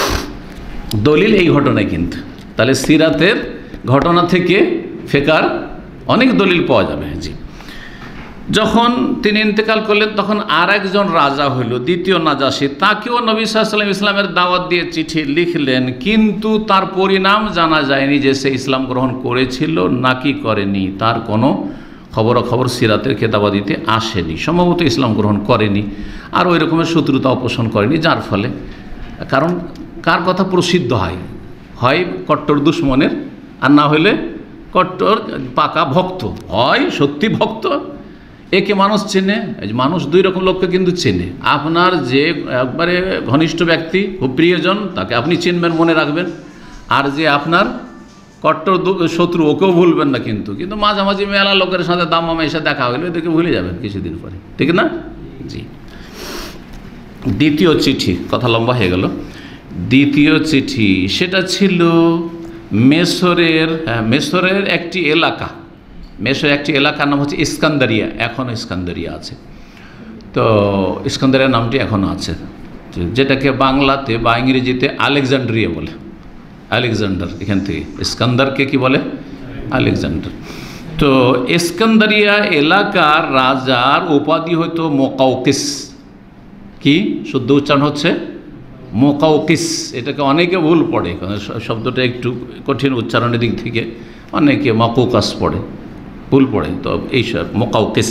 দলিল এই ঘটনায় কিন্তু, তাহলে সিরাতের ঘটনা থেকে ফেকার অনেক দলিল পাওয়া যাবে। জি, যখন তিনি ইন্তেকাল করলেন তখন আর একজন রাজা হইল, দ্বিতীয় নাজাশী, তাকেও নবী সাল্লাল্লাহু আলাইহি ওয়াসাল্লাম ইসলামের দাওয়াত দিয়ে চিঠি লিখলেন, কিন্তু তার পরিণাম জানা যায়নি যে সে ইসলাম গ্রহণ করেছিল নাকি করেনি, তার কোনো খবরাখবর সিরাতের খেতাবাদিতে আসেনি, সম্ভবত ইসলাম গ্রহণ করেনি, আর ওই রকমের শত্রুতা অপোষণ করেনি, যার ফলে, কারণ কার কথা প্রসিদ্ধ হয়, হয় কট্টর দুশ্মনের, আর না হইলে কট্টর পাকা ভক্ত, হয় সত্যি ভক্ত, একে মানুষ চেনে। মানুষ দুই রকম লোককে কিন্তু চেনে, আপনার যে একবারে ঘনিষ্ঠ ব্যক্তি, খুব প্রিয়জন, তাকে আপনি চিনবেন, মনে রাখবেন, আর যে আপনার কট্টর শত্রু, ওকেও ভুলবেন না, কিন্তু কিন্তু মাঝামাঝি মেলা লোকের সাথে দামামা এসে দেখা হইলে এদেরকে ভুলে যাবেন কিছুদিন পরে, ঠিক না? জি। দ্বিতীয় চিঠি, কথা লম্বা হয়ে গেল। দ্বিতীয় চিঠি সেটা ছিল মেসরের, হ্যাঁ মেসরের একটি এলাকা, মেসরের একটি এলাকার নাম হচ্ছে ইস্কান্দারিয়া, এখনও ইস্কান্দারিয়া আছে। তো ইস্কান্দারিয়া নামটি এখনও আছে, যেটাকে বাংলাতে বা ইংরেজিতে আলেকজান্ড্রিয়া বলে। আলেকজান্ডার, এখান থেকে ইস্কান্দারকে কি বলে? আলেকজান্ডার। তো ইস্কান্দারিয়া এলাকার রাজার উপাধি হয়তো মোকাউকিস। কি শুদ্ধ উচ্চারণ হচ্ছে? মোকাউকিস। এটাকে অনেকে ভুল পড়ে, কারণ শব্দটা একটু কঠিন উচ্চারণের দিক থেকে, অনেকে মাকুকাস পড়ে, ভুল পড়ে, তো এইসব মোকাউকিস।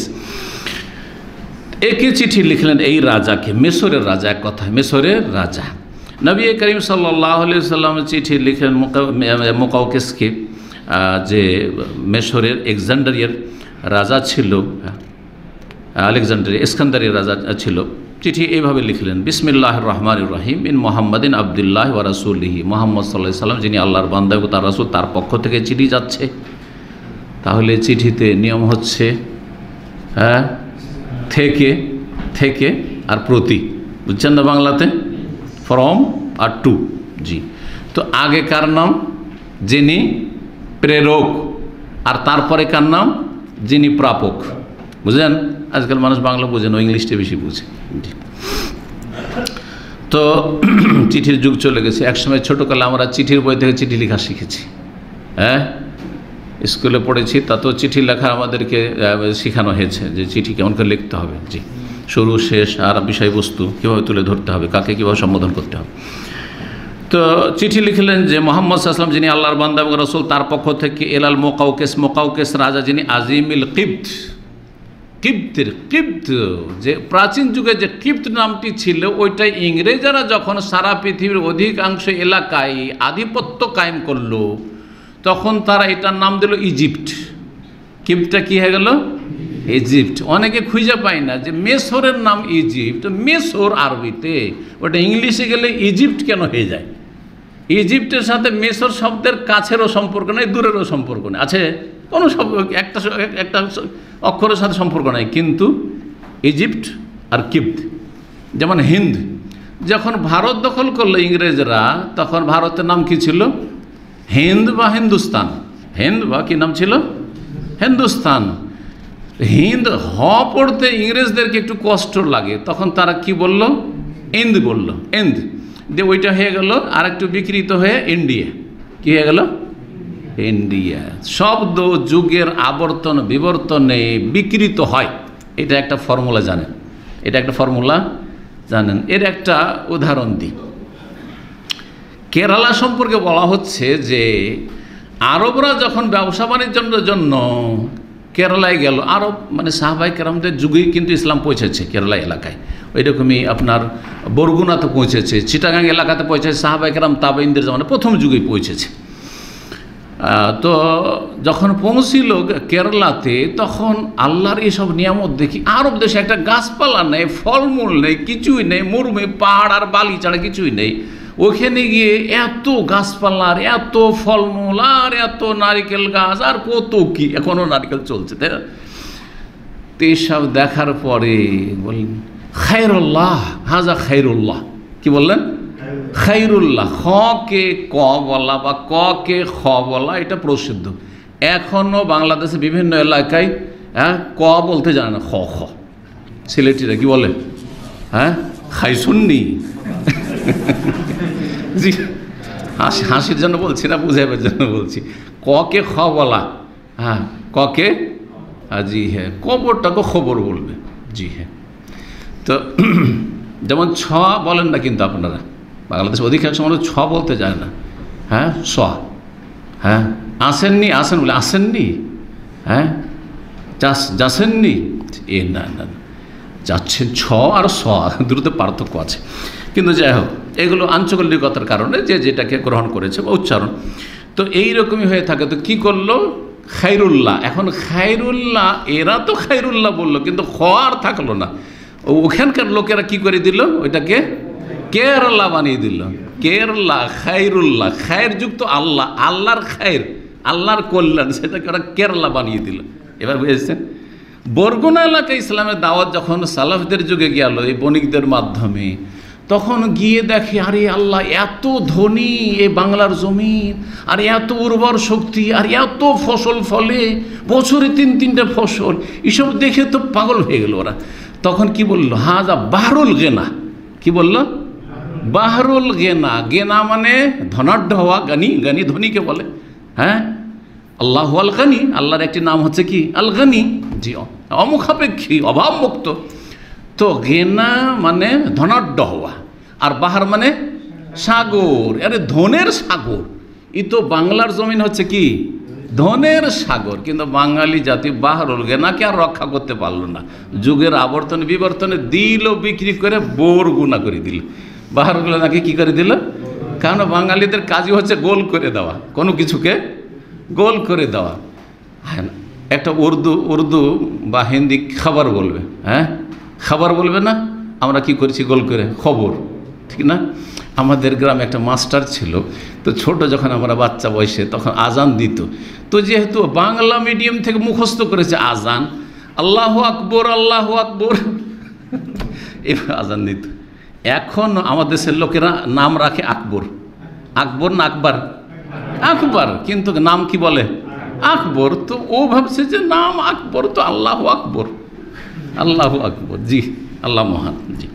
একে চিঠি লিখলেন এই রাজাকে, মিশরের রাজা, এক কথায় মিশরের রাজা। নবী করিম সাল্লাল্লাহু আলাইহি ওয়াসাল্লাম চিঠি লিখলেন মোকাউকিসকে, যে মিশরের এলেকজান্ডারিয়ার রাজা ছিল, আলেকজান্ডারিয়া ইস্কান্দারিয়ার রাজা ছিল। চিঠি এইভাবে লিখলেন, বিসমিল্লাহির রহমানির রহিম, ইন মুহাম্মাদিন আবদুল্লাহ ওয়া রাসূলিহি, মুহাম্মদ সাল্লাল্লাহু আলাইহি সাল্লাম যিনি আল্লাহর বান্দা এবং তার রাসূল, তার পক্ষ থেকে চিঠি যাচ্ছে। তাহলে চিঠিতে নিয়ম হচ্ছে হ্যাঁ থেকে থেকে আর প্রতি, বুঝছেন না বাংলাতে? From R two. জি, তো আগে কার নাম? যিনি প্রেরক, আর তারপরে কার নাম? যিনি প্রাপক। বুঝলেন? আজকাল মানুষ বাংলা বোঝে না, ইংলিশটা বেশি বুঝে। তো চিঠির যুগ চলে গেছে। একসময় ছোটোকালে আমরা চিঠির বই থেকে চিঠি লেখা শিখেছি, হ্যাঁ স্কুলে পড়েছি, তাতেও চিঠি লেখা আমাদেরকে শেখানো হয়েছে যে চিঠি কেমন করে লিখতে হবে। জি, শুরু শেষ আর বিষয়বস্তু কীভাবে তুলে ধরতে হবে, কাকে কীভাবে সম্বোধন করতে হবে। তো চিঠি লিখলেন যে মুহাম্মদ সাল্লাল্লাহু আলাইহি ওয়াসাল্লাম যিনি আল্লাহর বান্দা এবং রাসূল, তার পক্ষ থেকে এলাল মোকাউকেস, মোকাউকেস রাজা যিনি আজিমিল কিব্ত, কিব্তের কিব্ত, যে প্রাচীন যুগে যে কিব্ত নামটি ছিল, ওইটাই ইংরেজরা যখন সারা পৃথিবীর অধিকাংশ এলাকায় আধিপত্য কায়েম করলো, তখন তারা এটার নাম দিল ইজিপ্ট। কিব্তটা কী হয়ে গেল? ইজিপ্ট। অনেকে খুঁজে পায় না যে মেসরের নাম ইজিপ্ট, মেসর আরবিতে, ওটা ইংলিশে গেলে ইজিপ্ট কেন হয়ে যায়? ইজিপ্টের সাথে মেসর শব্দের কাছেরও সম্পর্ক নেই, দূরেরও সম্পর্ক নেই, আছে কোনো সব একটা একটা অক্ষরের সাথে সম্পর্ক নাই। কিন্তু ইজিপ্ট আর কিপ্ট, যেমন হিন্দ, যখন ভারত দখল করলো ইংরেজরা, তখন ভারতের নাম কি ছিল? হিন্দ বা হিন্দুস্তান। হিন্দ বা কি নাম ছিল? হিন্দুস্তান। হিন্দ হ পড়তে ইংরেজদেরকে একটু কষ্ট লাগে, তখন তারা কি বলল? ইন্দ বলল, ইন্দ দিয়ে ওইটা হয়ে গেল আর একটু বিকৃত হয়ে ইন্ডিয়া। কি হয়ে গেল? ইন্ডিয়া। শব্দ যুগের আবর্তন বিবর্তনে বিকৃত হয়, এটা একটা ফর্মুলা জানেন? এটা একটা ফর্মুলা জানেন? এর একটা উদাহরণ দিই। কেরালা সম্পর্কে বলা হচ্ছে যে আরবরা যখন ব্যবসা বাণিজ্যের জন্য কেরালায় গেল, আরব মানে সাহাবাই কেরামদের যুগেই কিন্তু ইসলাম পৌঁছেছে কেরালা এলাকায়। ওই রকমই আপনার বরগুনাতে পৌঁছেছে, চিটাগাং এলাকাতে পৌঁছেছে, সাহাবাই কেরাম তাবেইনদের জামানায় প্রথম যুগেই পৌঁছেছে। তো যখন পৌঁছিল কেরালাতে, তখন আল্লাহর এইসব নিয়ামত দেখি, আরব দেশে একটা গাছপালা নেই, ফলমূল নেই, কিছুই নেই, মরুভূমি, পাহাড় আর বালি ছাড়া কিছুই নেই। ওখানে গিয়ে এত গাছপালার, এত ফলমূল আর এত নারিকেল গাছ আর কত কি, এখনও নারিকেল চলছে, তাই না? তো এইসব দেখার পরে বললেন খায়রুল্লাহ, হাজা খায়রুল্লাহ। কি বললেন? খায়রুল্লাহ। খ কে ক বলা বা ক কে খ বলা এটা প্রসিদ্ধ। এখনও বাংলাদেশে বিভিন্ন এলাকায় হ্যাঁ ক বলতে জানে না, খ খ। সিলেটিরা কি বলে? হ্যাঁ খাই শুননি। জি, হাসি হাসির জন্য বলছি না, বুঝাইবার জন্য বলছি। ক কে খ বলা, হ্যাঁ ক কে, জি হ্যাঁ, কবরটাকে খবর বলবে, জি হ্যাঁ। তো যেমন ছ বলেন না কিন্তু আপনারা, বাংলাদেশে অধিকাংশ মানুষ ছ বলতে যায় না। হ্যাঁ স, হ্যাঁ আসেননি, আসেন বলে আসেননি, হ্যাঁ যাস যাচ্ছেননি, এ না না যাচ্ছেন। ছ আর স দুটোতে পার্থক্য আছে, কিন্তু যাই হোক এগুলো আঞ্চলিকতার কারণে যে যেটাকে গ্রহণ করেছে বা উচ্চারণ, তো এইরকমই হয়ে থাকে। তো কি করলো? খায়রুল্লাহ। এখন খায়রুল্লাহ, এরা তো খায়রুল্লাহ বললো, কিন্তু খ আর থাকলো না। ওখানকার লোকেরা কি করে দিল? ওইটাকে কেরালা বানিয়ে দিল। কেরালা খায়রুল্লাহ, খায়ের যুক্ত আল্লাহ, আল্লাহর খায়ের, আল্লাহর কল্যাণ, সেটাকে ওরা কেরালা বানিয়ে দিল। এবার বুঝেছেন? বরগুনা এলাকায় ইসলামের দাওয়াত যখন সালাফদের যুগে গেল এই বণিকদের মাধ্যমে, তখন গিয়ে দেখে আরে আল্লাহ এত ধনী এই বাংলার জমিন, আর এত উর্বর শক্তি, আর এত ফসল ফলে, বছরে তিন তিনটা ফসল, এসব দেখে তো পাগল হয়ে গেল ওরা। তখন কি বললো? হাজা বাহরুল গেনা। কি বললো? বাহরুল গেনা। গেনা মানে ধনাঢ্য হওয়া, গানি, গানি ধনীকে বলে। হ্যাঁ আল্লাহ আল গানি, আল্লাহর একটি নাম হচ্ছে কি? আল গানি, জি অমুখাপেক্ষী, অভাবমুক্ত। তো গেনা মানে ধনাঢ্য হওয়া, আর বাহার মানে সাগর। আরে ধনের সাগর, এই তো বাংলার জমিন হচ্ছে কি? ধনের সাগর। কিন্তু বাঙালি জাতি বাহরুল গেনাকে আর রক্ষা করতে পারলো না, যুগের আবর্তনে বিবর্তনে দিল, বিক্রি করে বরগুনা করে দিল। বাহরুল গেনাকে কি করে দিল? কারণ বাঙালিদের কাজই হচ্ছে গোল করে দেওয়া, কোনো কিছুকে গোল করে দেওয়া। হ্যাঁ একটা উর্দু উর্দু বা হিন্দি খাবার বলবে, হ্যাঁ খাবার বলবে না, আমরা কি করেছি? গোল করে খবর, ঠিক না? আমাদের গ্রামে একটা মাস্টার ছিল, তো ছোট যখন আমরা বাচ্চা বয়সে, তখন আজান দিত। তো যেহেতু বাংলা মিডিয়াম থেকে মুখস্থ করেছে আজান, আল্লাহু আকবর আল্লাহু আকবর, এবার আজান দিত। এখন আমাদের দেশের লোকেরা নাম রাখে আকবর। আকবর না আকবর? আকবর, কিন্তু নাম কি বলে? আকবর। তো ও ভাবছে যে নাম আকবর, তো আল্লাহু আকবর, আল্লাহু আকবর, জি আল্লাহ মহান, জি।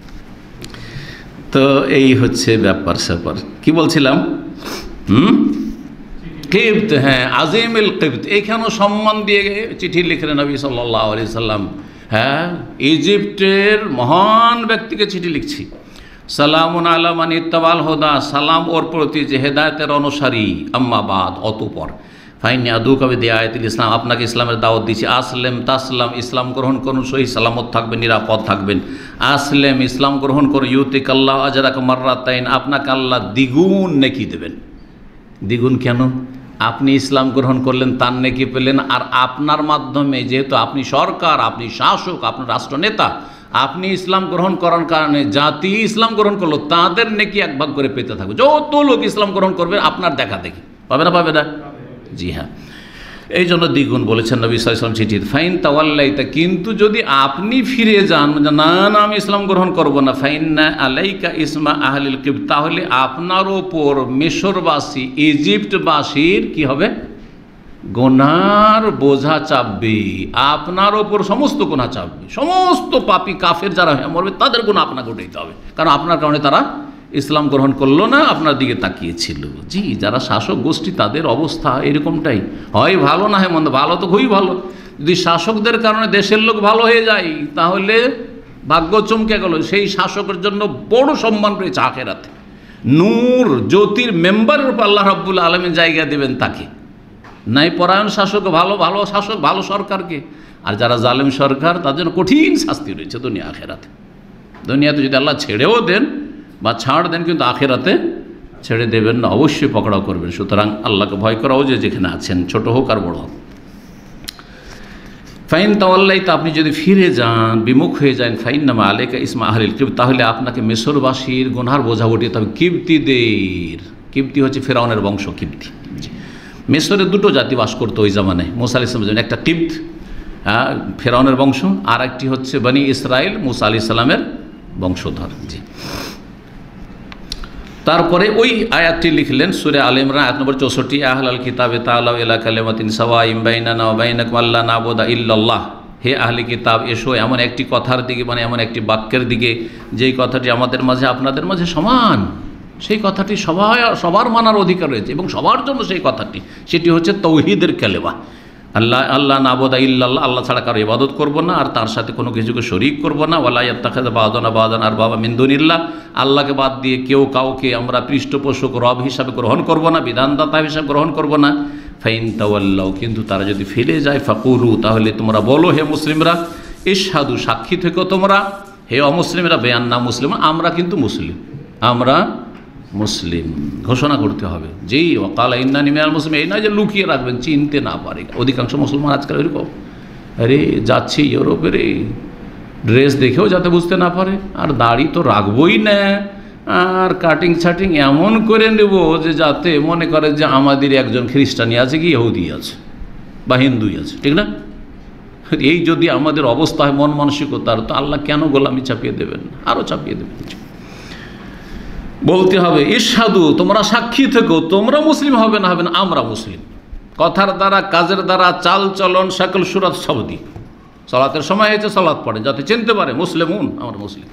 তো এই হচ্ছে ব্যাপার স্যাপার। কি বলছিলাম? হুম কিপ্ত, হ্যাঁ আজিমুল কিপ্ত। এখানেও সম্মান দিয়ে চিঠি লিখলেন নবী সাল্লাল্লাহু আলাইহি সাল্লাম। হ্যাঁ ইজিপ্টের মহান ব্যক্তিকে চিঠি লিখছি। সালামুন আলা মান ইত্তাবাল হুদা, সালাম ওর প্রতি যে হেদায়েতের অনুসারী, আম্মা বাদ, অতঃপর ফাইনি আদু কবে দে আয়াতুল ইসলাম, আপনাকে ইসলামের দাওয়াত দিচ্ছি। আসলেম তাসলাম, ইসলাম গ্রহণ করুন, সহি সালামত থাকবেন, নিরাপদ থাকবেন। আসলেম, ইসলাম গ্রহণ করুন, ইউতিক আল্লাহ আজরাক মাররাতাইন, আপনাকে আল্লাহ দ্বিগুণ নেকি দেবেন। দ্বিগুণ কেন? আপনি ইসলাম গ্রহণ করলেন, তার নেকি পেলেন, আর আপনার মাধ্যমে যেহেতু আপনি সরকার, আপনি শাসক, আপনার রাষ্ট্রনেতা, আপনি ইসলাম গ্রহণ করার কারণে জাতি ইসলাম গ্রহণ করলো, তাদের নেকি এক ভাগ করে পেতে থাকবে। যত লোক ইসলাম গ্রহণ করবে আপনার দেখা দেখি পাবে না, পাবে না? জি হ্যাঁ, এই জন্য দ্বিগুণ বলেছেন নবী সাল্লাল্লাহু আলাইহি ওয়াসাল্লাম চিঠিতে, ফাইন তাওয়াল্লাইতা, কিন্তু যদি আপনি ফিরে যান, না না আমি ইসলাম গ্রহণ করব না, ফাইন্না আলাইকা ইসমা আহলিল কিব, তাহলে আপনার ওপর মিশরবাসী, ইজিপ্টবাসীর কি হবে? গোনার বোঝা চাপবে, আপনার ওপর সমস্ত গোনা চাপবে, সমস্ত পাপী কাফের যারা হয়ে মরবে তাদের গুনাহ আপনাকে উঠাইতে হবে, কারণ আপনার কারণে তারা ইসলাম গ্রহণ করলো না, আপনার দিকে তাকিয়েছিল। জি, যারা শাসক গোষ্ঠী তাদের অবস্থা এরকমটাই হয়, ভালো না হয় মন্দ। ভালো তো খুবই ভালো, যদি শাসকদের কারণে দেশের লোক ভালো হয়ে যায় তাহলে ভাগ্য চমকে গেল, সেই শাসকের জন্য বড় সম্মান রয়েছে আখেরাতে। নূর জ্যোতির মেম্বারের উপর আল্লাহ রাব্বুল আলামিন জায়গা দেবেন তাকে। নাই পরায়ণ শাসক, ভালো ভালো শাসক, ভালো সরকারকে, আর যারা জালেম সরকার তাদের জন্য কঠিন শাস্তি রয়েছে দুনিয়া আখেরাতে। দুনিয়াতে যদি আল্লাহ ছেড়েও দেন বা ছাড় দেন, কিন্তু আখেরাতে ছেড়ে দেবেন না, অবশ্যই পকড়াও করবেন। সুতরাং আল্লাহকে ভয় করাও যে যেখানে আছেন, ছোট হোক আর বড় হোক। ফাইন তাওয়াল্লাইতা, আপনি যদি ফিরে যান, বিমুখ হয়ে যান, ফাইন্নামা আলাইকা ইসমা আহলিল কিব, তাহলে আপনাকে মিশরবাসীর গুনার বোঝা উঠিয়ে তবে কিবতীদের। কিবতী হচ্ছে ফেরাউনের বংশ, কিবতী। মিশরে দুটো জাতি বাস করতো ওই জামানে, মুসা আলাইহিস সালামের জন্য, একটা কিবত ফেরাউনের বংশ, আর একটি হচ্ছে বনি ইসরাইল, মুসা আলাইহিস সালামের বংশধর। জি, তারপরে ওই আয়াতটি লিখলেন সূরা আলে ইমরান আয়াত নম্বর চৌষট্টি, আহলাল কিতাবে তাআলাউ ইলা কালিমাতিন সাওয়াইন বাইনানা ওয়া বাইনাকুম আল্লা না'বুদা ইল্লাল্লাহ, হে আহলে কিতাব এসো এমন একটি কথার দিকে, মানে এমন একটি বাক্যের দিকে যেই কথাটি আমাদের মাঝে আপনাদের মাঝে সমান, সেই কথাটি সবাই সবার মানার অধিকার রয়েছে এবং সবার জন্য সেই কথাটি, সেটি হচ্ছে তৌহিদের কালেমা। আল্লাহ আল্লাহ না'বুদা ইল্লাল্লাহ, আল্লাহ ছাড়া কারো ইবাদত করব না আর তার সাথে কোনো কিছুকে শরীক করব না। ওয়ালা ইয়াত্তাখিযা বা'দুনা বা'দান আরবাবা মিন দুনিল্লাহ, আল্লাহকে বাদ দিয়ে কেউ কাউকে আমরা পৃষ্ঠপোষক রব হিসাবে গ্রহণ করব না, বিধানদাতা হিসাবে গ্রহণ করব না। ফাইন তাওয়াল্লাউ, কিন্তু তারা যদি ফিরে যায়, ফাকুলু, তাহলে তোমরা বলো হে মুসলিমরা, ইশহাদু, সাক্ষী থেকো তোমরা, হে অমুসলিমরা, বেআন্না মুসলিম, আমরা কিন্তু মুসলিম, আমরা মুসলিম ঘোষণা করতে হবে। যেই ওয়াকালা ইন্নানি মিনাল মুসলিমিন, এই নয় যে লুকিয়ে রাখবেন, চিনতে না পারে। অধিকাংশ মুসলমান আজকাল এরকম, আরে যাচ্ছি ইউরোপের, ড্রেস দেখেও যাতে বুঝতে না পারে, আর দাড়ি তো রাখবই না, আর কাটিং ছাটিং এমন করে নেব যে যাতে মনে করে যে আমাদের একজন খ্রিস্টানি আছে, কি ইহুদি আছে বা হিন্দুই আছে, ঠিক না? এই যদি আমাদের অবস্থা হয় মন মানসিকতার, তো আল্লাহ কেন গোলামি চাপিয়ে দেবেন? আরও চাপিয়ে দেবেন। বলতে হবে ইশহাদু, তোমরা সাক্ষী থেকো, তোমরা মুসলিম হবে না হবে না, আমরা মুসলিম। কথার দ্বারা, কাজের দ্বারা, চাল চলন, সকল সুরাত সব দিক। সালাতের সময় হয়েছে সালাত পড়ে, যাতে চিনতে পারে মুসলিমুন, আমরা মুসলিম।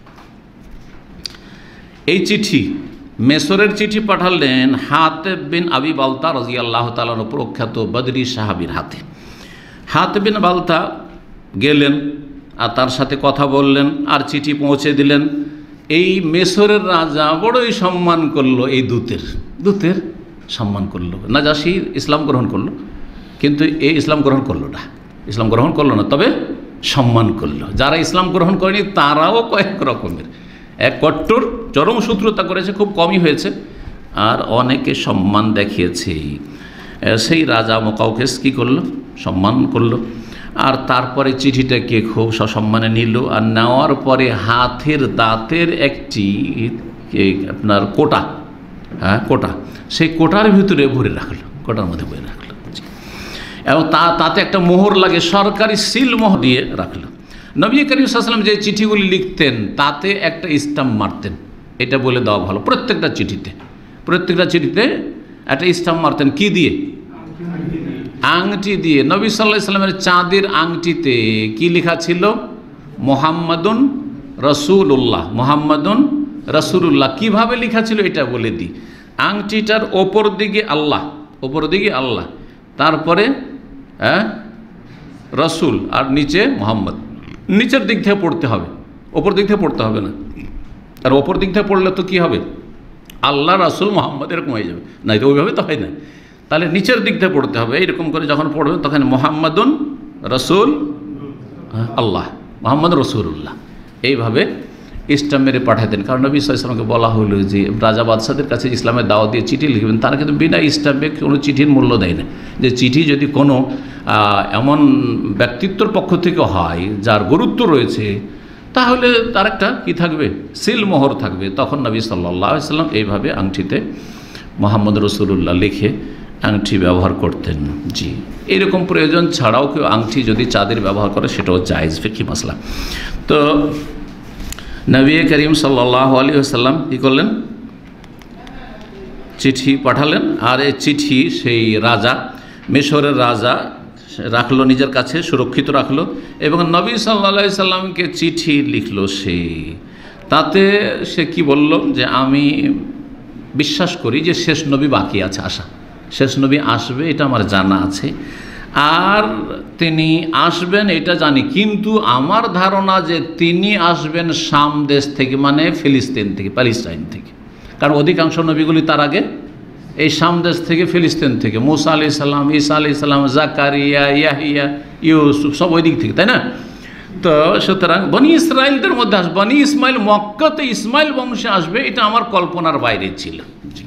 এই চিঠি, মেসরের চিঠি পাঠালেন হাতেব বিন আবি বালতা রাদিয়াল্লাহু তাআলা আনহু, প্রখ্যাত বদরি সাহাবীর হাতে। হাতেব বিন বালতা গেলেন আর তার সাথে কথা বললেন আর চিঠি পৌঁছে দিলেন। এই মেসরের রাজা বড়ই সম্মান করলো এই দূতের, দূতের সম্মান করলো। নাজাশী ইসলাম গ্রহণ করলো, কিন্তু এই ইসলাম গ্রহণ করলো না, ইসলাম গ্রহণ করলো না, তবে সম্মান করলো। যারা ইসলাম গ্রহণ করেনি তারাও কয়েক রকমের, এক কট্টর চরম শত্রুতা করেছে, খুব কমই হয়েছে, আর অনেকে সম্মান দেখিয়েছে। সেই রাজা মুকাউকেস কী করলো? সম্মান করলো। আর তারপরে চিঠিটাকে খুব সসম্মানে নিল, আর নেওয়ার পরে হাতের দাঁতের একটি আপনার কোটা, হ্যাঁ কোটা, সেই কোটার ভিতরে ভরে রাখলো, কোটার মধ্যে ভরে রাখলো, এবং তা তাতে একটা মোহর লাগে, সরকারি সিল মোহর দিয়ে রাখলো। নবী করিম সাল্লাল্লাহু আলাইহি ওয়াসাল্লাম যে চিঠিগুলি লিখতেন তাতে একটা স্ট্যাম্প মারতেন, এটা বলে দেওয়া ভালো, প্রত্যেকটা চিঠিতে, প্রত্যেকটা চিঠিতে একটা স্ট্যাম্প মারতেন। কি দিয়ে? আংটি দিয়ে। নবী সাল্লাল্লাহু আলাইহি ওয়াসাল্লামের চাঁদের আংটিতে কি লেখা ছিল? মুহাম্মাদুন রাসূলুল্লাহ, মুহাম্মাদুন রাসূলুল্লাহ। কিভাবে লেখা ছিল এটা বলে দিই। আংটিটার ওপর দিকে আল্লাহ, ওপর দিকে আল্লাহ, তারপরে হ্যাঁ রসুল, আর নিচে মোহাম্মদ। নিচের দিক থেকে পড়তে হবে, ওপর দিক থেকে পড়তে হবে না। আর ওপর দিক থেকে পড়লে তো কী হবে? আল্লাহ রাসূল মোহাম্মদ এরকম হয়ে যাবে, না তো ওইভাবে তো হয় না। তাহলে নিচের দিক থেকে পড়তে হবে। এইরকম করে যখন পড়বেন তখন মুহাম্মাদুন রাসূল আল্লাহ, মোহাম্মদ রসুল্লাহ, এইভাবে স্টাম্প মেরে পাঠাতেন। কারণ নবী সাল্লাল্লাহু আলাইহি ওয়াসাল্লামকে বলা হলো যে রাজা বাদশাদের কাছে ইসলামের দাওয়াত দিয়ে চিঠি লিখবেন, তারা কিন্তু বিনা স্টাম্পে কোনো চিঠির মূল্য দেয় না। যে চিঠি যদি কোনো এমন ব্যক্তিত্বর পক্ষ থেকে হয় যার গুরুত্ব রয়েছে, তাহলে তার একটা কী থাকবে, সিলমোহর থাকবে। তখন নবী সাল্লাল্লাহু আলাইহি ওয়াসাল্লাম এইভাবে আংটিতে মোহাম্মদ রসুলুল্লাহ লিখে আংটি ব্যবহার করতেন। জি, এরকম প্রয়োজন ছাড়াও কেউ আংটি যদি চাঁদের ব্যবহার করে সেটাও জায়েজ, ফিকহি মাসলা। তো নবী করিম সাল্লাল্লাহু আলাইহি ওয়াসাল্লাম কী করলেন, চিঠি পাঠালেন। আর এই চিঠি সেই রাজা, মিশরের রাজা রাখলো নিজের কাছে, সুরক্ষিত রাখলো, এবং নবী সাল্লাল্লাহু আলাইহি সাল্লামকে চিঠি লিখলো সে। তাতে সে কি বলল যে আমি বিশ্বাস করি যে শেষ নবী বাকি আছে আসা, শেষ নবী আসবে এটা আমার জানা আছে, আর তিনি আসবেন এটা জানি, কিন্তু আমার ধারণা যে তিনি আসবেন শাম দেশ থেকে, মানে ফিলিস্তিন থেকে, প্যালেস্টাইন থেকে। কারণ অধিকাংশ নবীগুলি তার আগে এই শাম দেশ থেকে, ফিলিস্তিন থেকে, মুসা আলাইহিস সালাম, ঈসা আলাইহিস সালাম, জাকারিয়া, ইয়াহিয়া, ইউসুফ সব ওই দিক থেকে, তাই না? তো সুতরাং বনি ইসরায়েলদের মধ্যে আসবে, বনি ইসমাইল, মক্কাতে ইসমাইল বংশে আসবে, এটা আমার কল্পনার বাইরে ছিল।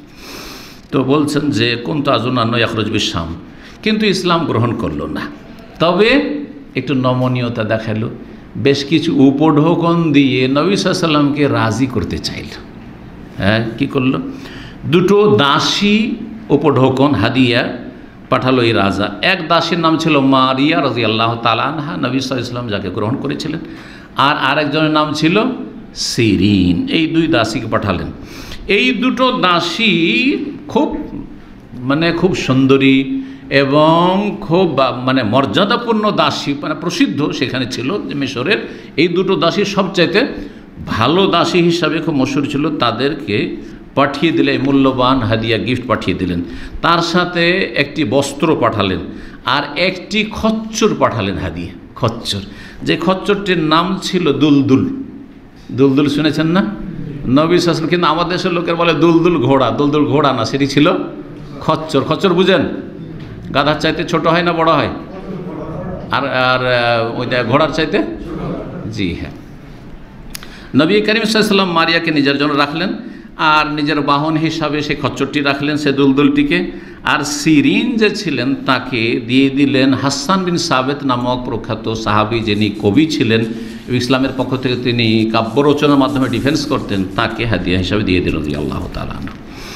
তো বলছেন যে কোন তাজুনান্ন ইয়াখরুজ বিশ-শাম, কিন্তু ইসলাম গ্রহণ করলো না। তবে একটু নমনীয়তা দেখালো, বেশ কিছু উপঢৌকন দিয়ে নবী সাল্লাল্লাহু আলাইহি সাল্লামকে রাজি করতে চাইল। হ্যাঁ, কী করলো, দুটো দাসী উপঢৌকন হাদিয়া পাঠালো এই রাজা। এক দাসীর নাম ছিল মারিয়া রাদিয়াল্লাহু তাআলা আনহা, নবী সাল্লাল্লাহু আলাইহি ওয়াসাল্লাম যাকে গ্রহণ করেছিলেন, আর আরেকজনের নাম ছিল সিরিন। এই দুই দাসীকে পাঠালেন। এই দুটো দাসী খুব মানে খুব সুন্দরী এবং খুব মানে মর্যাদাপূর্ণ দাসী, মানে প্রসিদ্ধ সেখানে ছিল যে মিশরের। এই দুটো দাসী সবচাইতে ভালো দাসী হিসাবে খুব মশহুর ছিল। তাদেরকে পাঠিয়ে দিলে মূল্যবান হাদিয়া গিফট পাঠিয়ে দিলেন, তার সাথে একটি বস্ত্র পাঠালেন আর একটি খচ্চর পাঠালেন হাদিয়া। খচ্চর, যে খচ্চরটির নাম ছিল দুলদুল। দুলদুল শুনেছেন না? নবী সাল্লাল্লাহু আলাইহি ওয়াসাল্লাম, কিন্তু আমাদের দেশের লোকের বলে দুলদুল ঘোড়া। দুলদুল ঘোড়া না, সেটি ছিল খচ্চর। খচ্চর বুঝেন? গাধার চাইতে ছোট হয় না বড় হয়? আর আর ওইটা ঘোড়ার চাইতে, জি হ্যাঁ। নবী করিম সাল্লাল্লাহু আলাইহি ওয়াসাল্লাম মারিয়াকে নিজের জন্য রাখলেন, আর নিজের বাহন হিসাবে সেই খচ্চরটি রাখলেন, সে দুলদুলটিকে। আর সিরিন যে ছিলেন তাকে দিয়ে দিলেন হাসান বিন সাবেত নামক প্রখ্যাত সাহাবী, যিনি কবি ছিলেন, ইসলামের পক্ষ থেকে তিনি কাব্য রচনার মাধ্যমে ডিফেন্স করতেন, তাকে হাদিয়া হিসাবে দিয়ে দিল রাদিয়াল্লাহু তাআলা আনহু।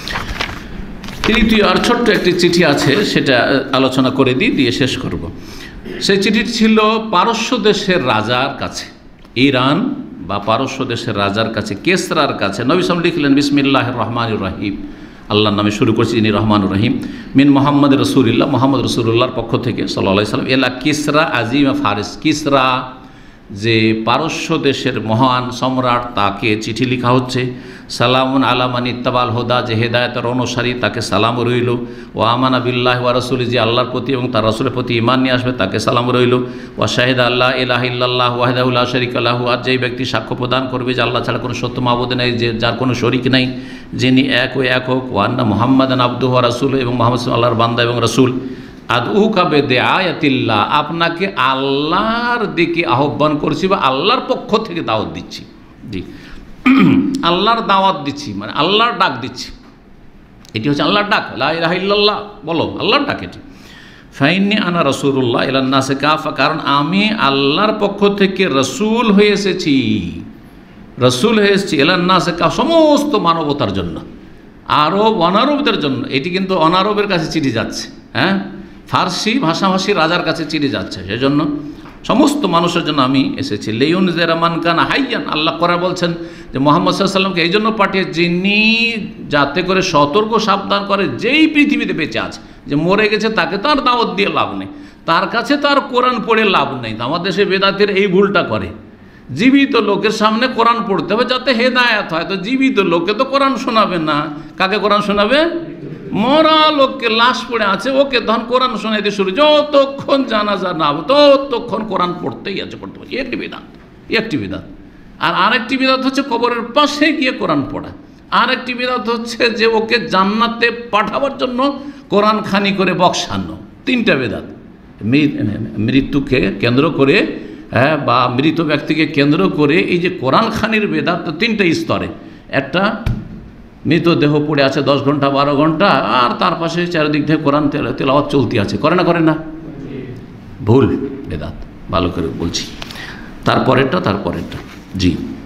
তৃতীয় আর ছোট্ট একটি চিঠি আছে, সেটা আলোচনা করে দিই, দিয়ে শেষ করব। সেই চিঠিটি ছিল পারস্য দেশের রাজার কাছে, ইরান বা পারস্য দেশের রাজার কাছে, কেসরার কাছে। নবী সাল্লাল্লাহু আলাইহি ওয়াসাল্লাম লিখলেন বিসমিল্লাহির রহমানির রহিম, আল্লাহর নামে শুরু করছি, যিনি রহমানুর রহিম, মিন মোহাম্মদ রসুলিল্লাহ, মোহাম্মদ রসুল্লাহর পক্ষ থেকে সাল্লাল্লাহু আলাইহি ওয়াসাল্লাম, এলা কিসরা আজিম ফারিস। কিসরা যে পারস্য দেশের মহান সম্রাট, তাকে চিঠি লেখা হচ্ছে। সালামুন আলা মান ইত্তাবাল হুদা, যে হেদায়েতের অনুসারী তাকে সালাম রইল। ওয়া আমানা বিল্লাহি ওয়া রাসূলি, যে আল্লাহর প্রতি এবং তার রাসূলের প্রতি ঈমান নিয়ে আসবে তাকে সালাম রইল। ওয়া শাহিদা আল্লাহ ইলাহা ইল্লাল্লাহু ওয়াহদাহু লা শারীকা লাহু, আর যেই ব্যক্তি সাক্ষ্য প্রদান করবে যে আল্লাহ ছাড়া কোনো সত্য মাবুদ নেই, যে যার কোনো শরীক নেই, যিনি এক ও একক। ওয়া আন্না মুহাম্মাদান আবদুহু ওয়া রাসূলুহু, এবং মুহাম্মদ আল্লাহর বান্দা এবং রাসূল। আদউকা বিদায়াতিল্লাহ, আপনাকে আল্লাহর দিকে আহ্বান করছি বা আল্লাহর পক্ষ থেকে দাওয়াত দিচ্ছি। জি, আল্লাহর দাওয়াত দিচ্ছি মানে আল্লাহর ডাক দিচ্ছি, এটি হচ্ছে আল্লাহর ডাক। লা ইলাহা ইল্লাল্লাহ বলো, আল্লাহর ডাক এটি। ফাইন্নী আনা রাসূলুল্লাহ ইলান নাসি কাফা, কারণ আমি আল্লাহর পক্ষ থেকে রসুল হয়ে এসেছি, রসুল হয়ে এসেছি ইলান নাসি কাফা, সমস্ত মানবতার জন্য, আরব অনারবদের জন্য। এটি কিন্তু অনারবের কাছে চিঠি যাচ্ছে, হ্যাঁ, ফার্সি ভাষাভাষী রাজার কাছে চিঠি যাচ্ছে, সেজন্য সমস্ত মানুষের জন্য আমি এসেছি। লেয়ুন জেরামান কানা হাইয়ান, আল্লাহ করা বলছেন যে মোহাম্মদ সাল্লাল্লাহু আলাইহি ওয়াসাল্লামকে এই জন্য পাঠিয়ে, যিনি যাতে করে সতর্ক সাবধান করে, যেই পৃথিবীতে বেঁচে আছে, যে মরে গেছে তাকে তার দাওয়াত দিয়ে লাভ নেই, তার কাছে তার কোরআন পড়ে লাভ নেই। আমাদের দেশে বেদাতের এই ভুলটা করে, জীবিত লোকের সামনে কোরআন পড়তে হবে যাতে হেদায়েত হয়। তো জীবিত লোককে তো কোরআন শোনাবে না, কাকে কোরআন শোনাবে? মরা লোককে, লাশ পড়ে আছে ওকে তখন কোরআন শোনাইতে শুরু, যতক্ষণ জানাজা না হবে ততক্ষণ কোরআন পড়তেই আছে, পড়তে পারছি। একটি বিদাত, একটি বিদাত। আর আরেকটি বিদাত হচ্ছে কবরের পাশে গিয়ে কোরআন পড়া। আরেকটি বিদাত হচ্ছে যে ওকে জান্নাতে পাঠাবার জন্য কোরআন খানি করে বক্সানো। তিনটা বিদাত, মৃত্যুকে কেন্দ্র করে হ্যাঁ, বা মৃত ব্যক্তিকে কেন্দ্র করে এই যে কোরআন খানির বেদাত তিনটে স্তরে, একটা মৃতদেহ পড়ে আছে দশ ঘন্টা বারো ঘন্টা আর তার পাশে চারিদিক থেকে কোরআন তেলাওয়াত চলতি আছে, করে না করে না? ভুল বেদাত, ভালো করে বলছি। তারপরেরটা তারপরেরটা জি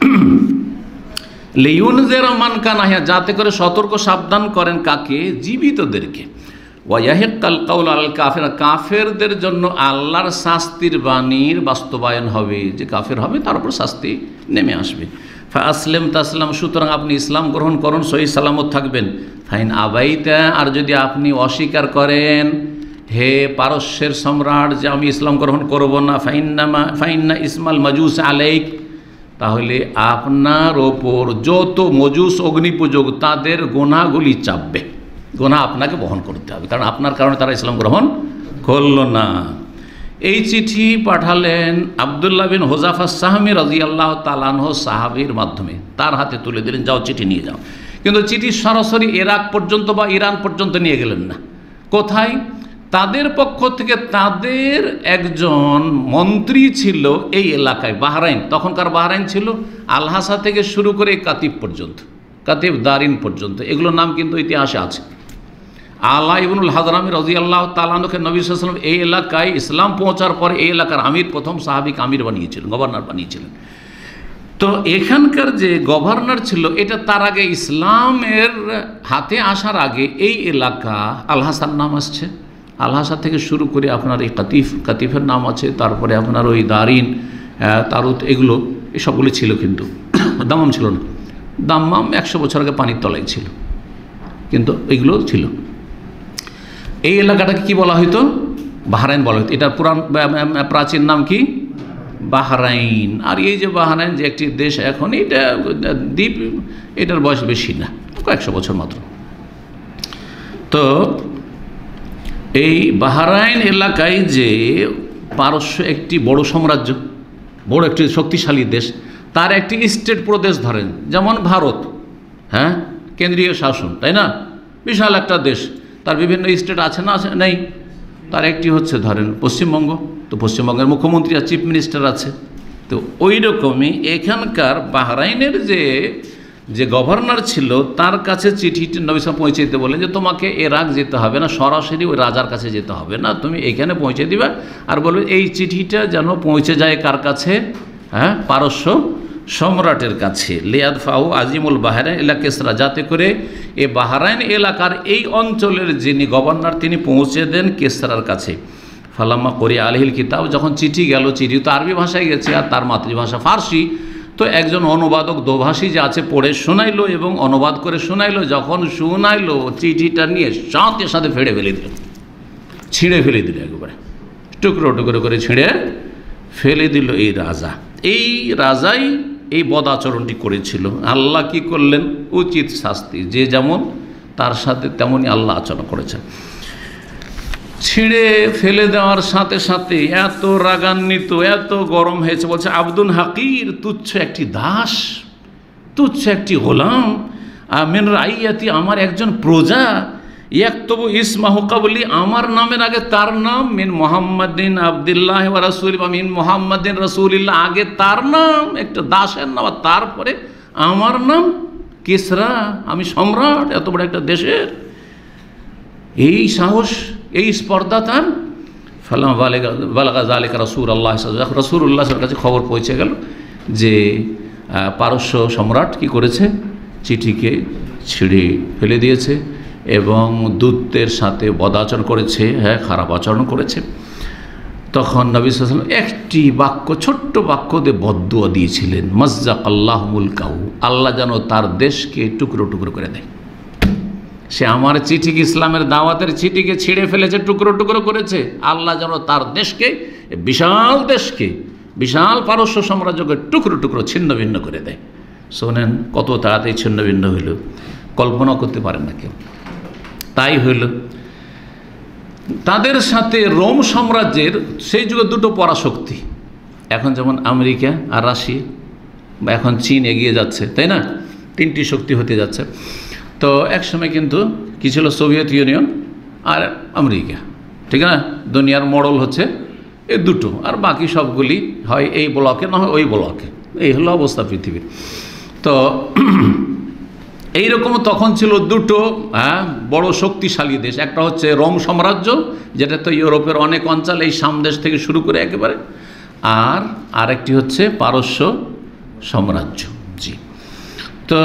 লিউনযিরা মান কানা হাইয়া, যাতে করে সতর্ক সাবধান করেন কাকে? জীবিতদেরকে। ওয়ায়াহিক্কাল কাউলু আলাল কাফির, কাফেরদের জন্য আল্লাহর শাস্তির বাণীর বাস্তবায়ন হবে, যে কাফের হবে তার উপর শাস্তি নেমে আসবে। ফাসলিম তাসলাম, সুতরাং আপনি ইসলাম গ্রহণ করুন, সহি সালামত থাকবেন। ফাইন আবাইতা, আর যদি আপনি অস্বীকার করেন হে পারস্যের সম্রাট যে আমি ইসলাম গ্রহণ করব না, ফাইন্নামা ফাইন্না ইসমাল মাজুস আলাইক, তাহলে আপনার ওপর যত মজুস অগ্নিপূজক তাদের গোনাগুলি চাপবে, গোনা আপনাকে বহন করতে হবে, কারণ আপনার কারণে তারা ইসলাম গ্রহণ করল না। এই চিঠি পাঠালেন আবদুল্লাহ বিন হুযাফা সাহমি রাদিয়াল্লাহু তাআলা আনহু সাহাবীর মাধ্যমে, তার হাতে তুলে দিলেন, যাও চিঠি নিয়ে যাও। কিন্তু চিঠি সরাসরি ইরাক পর্যন্ত বা ইরান পর্যন্ত নিয়ে গেলেন না। কোথায়? তাদের পক্ষ থেকে তাদের একজন মন্ত্রী ছিল এই এলাকায়, বাহরাইন, তখনকার বাহরাইন ছিল আলহাসা থেকে শুরু করে কাতিব পর্যন্ত, কাতিব দারিন পর্যন্ত, এগুলোর নাম কিন্তু ইতিহাসে আছে। আলা ইবনুল হাজরামি রাদিয়াল্লাহু তাআলা আনহুকে নবী সাল্লাল্লাহু আলাইহি ওয়াসাল্লাম এই এলাকায় ইসলাম পৌঁছার পরে এই এলাকার আমির, প্রথম সাহাবিক আমির বানিয়েছিলেন, গভর্নর বানিয়েছিলেন। তো এখানকার যে গভর্নর ছিল, এটা তার আগে ইসলামের হাতে আসার আগে এই এলাকা আলহাসার নাম আসছে, আলহাসা থেকে শুরু করে আপনার এই কাতিফ, কাতিফের নাম আছে, তারপরে আপনার ওই দারিন, তারুত, এগুলো এই সবগুলি ছিল, কিন্তু দাম্মাম ছিল না। দাম্মাম একশো বছর আগে পানির তলায় ছিল, কিন্তু এগুলো ছিল। এই এলাকাটাকে কি বলা হইতো? বাহরাইন বলা হইতো। এটার পুরান প্রাচীন নাম কি? বাহরাইন। আর এই যে বাহরাইন যে একটি দেশ, এখন এটা দ্বীপ, এটার বয়স বেশি না, কয়েকশো বছর মাত্র। তো এই বাহরাইন এলাকায় যে পারস্য একটি বড় সাম্রাজ্য, বড় একটি শক্তিশালী দেশ, তার একটি স্টেট প্রদেশ ধরেন, যেমন ভারত, হ্যাঁ, কেন্দ্রীয় শাসন, তাই না? বিশাল একটা দেশ, তার বিভিন্ন স্টেট আছে না, আছে নেই? তার একটি হচ্ছে ধরেন পশ্চিমবঙ্গ, তো পশ্চিমবঙ্গের মুখ্যমন্ত্রী আর চিফ মিনিস্টার আছে। তো ওই রকমই এখানকার বাহরাইনের যে যে গভর্নর ছিল, তার কাছে চিঠিটি নবী সাল্লাল্লাহু আলাইহি ওয়াসাল্লাম পৌঁছে দিতে বলেন যে তোমাকে এরাক যেতে হবে না, সরাসরি ওই রাজার কাছে যেতে হবে না, তুমি এখানে পৌঁছে দিবা, আর বলবে এই চিঠিটা যেন পৌঁছে যায় কার কাছে? হ্যাঁ, পারস্য সম্রাটের কাছে। লিয়াদ ফাউ আজিমুল বাহরাইন ইলা কিসরা, যাতে করে এ বাহরাইন এলাকার এই অঞ্চলের যিনি গভর্নর তিনি পৌঁছে দেন কিসরার কাছে। ফালাম্মা করিয়া আলাইহিল কিতাব, যখন চিঠি গেল, চিঠি তো আরবি ভাষায় গেছে আর তার মাতৃভাষা ফার্সি, তো একজন অনুবাদক দোভাষী যে আছে পড়ে শোনাইলো এবং অনুবাদ করে শোনাইলো। যখন শোনাইলো চিঠিটা নিয়ে সাথে সাথে ফেড়ে ফেলে দিল, ছিঁড়ে ফেলে দিল, একেবারে টুকরো টুকরো করে ছিঁড়ে ফেলে দিল এই রাজা। এই রাজাই এই বদ আচরণটি করেছিল। আল্লাহ কি করলেন? উচিত শাস্তি, যে যেমন তার সাথে তেমনই আল্লাহ আচরণ করেছেন। ছিঁড়ে ফেলে দেওয়ার সাথে সাথে এত রাগান্বিত, এত গরম হয়েছে, বলছে আব্দুল হাকির, তুচ্ছ একটি দাস, তুচ্ছ একটি গোলাম, আমিন রাইয়াতি, আমার একজন প্রজা, ইয়াকতুবু ইসমাহু কাবলি, আমার নামের আগে তার নাম, মিন মুহাম্মাদিন আবদুল্লাহ ওয়া রাসূল, বা মিন মুহাম্মাদিন রাসূলিল্লাহ, আগে তার নাম, একটা দাসের নাম, আর তারপরে আমার নাম কিসরা, আমি সম্রাট এত বড় একটা দেশের। এই সাহস, এই স্পর্ধা তার। ফালাম বালাগা যালিকা রাসূলুল্লাহ, রাসূলুল্লাহর কাছে খবর পৌঁছে গেল যে পারস্য সম্রাট কি করেছে? চিঠিকে ছিঁড়ে ফেলে দিয়েছে এবং দূতের সাথে বদাচরণ করেছে, হ্যাঁ, খারাপ আচরণ করেছে। তখন নবী সাল্লাল্লাহু আলাইহি ওয়াসাল্লাম একটি বাক্য, ছোট্ট বাক্য দিয়ে বদদুয়া দিয়েছিলেন, মাজ্জাকাল্লাহু মুলকাহু, আল্লাহ যেন তার দেশকে টুকরো টুকরো করে দেয়। সে আমার চিঠিকে, ইসলামের দাওয়াতের চিঠিকে ছিঁড়ে ফেলেছে, টুকরো টুকরো করেছে, আল্লাহ যেন তার দেশকে, বিশাল দেশকে, বিশাল পারস্য সাম্রাজ্যকে টুকরো টুকরো ছিন্ন ভিন্ন করে দেয়। শোনেন কত তাড়াতাড়ি ছিন্ন ভিন্ন হইল, কল্পনা করতে পারেন না কেউ। তাই হইল। তাদের সাথে রোম সাম্রাজ্যের সেই যুগে দুটো পরাশক্তি, এখন যেমন আমেরিকা আর রাশিয়া, বা এখন চীন এগিয়ে যাচ্ছে, তাই না? তিনটি শক্তি হতে যাচ্ছে। তো একসময় কিন্তু কী ছিল? সোভিয়েত ইউনিয়ন আর আমেরিকা, ঠিক না? দুনিয়ার মডেল হচ্ছে এই দুটো, আর বাকি সবগুলি হয় এই ব্লকে না হয় ওই ব্লকে। এই হলো অবস্থা পৃথিবীর। তো এইরকম তখন ছিল দুটো হ্যাঁ বড় শক্তিশালী দেশ। একটা হচ্ছে রোম সাম্রাজ্য, যেটা তো ইউরোপের অনেক অঞ্চল এই সামদেশ থেকে শুরু করে একেবারে, আর আরেকটি হচ্ছে পারস্য সাম্রাজ্য। জি, তো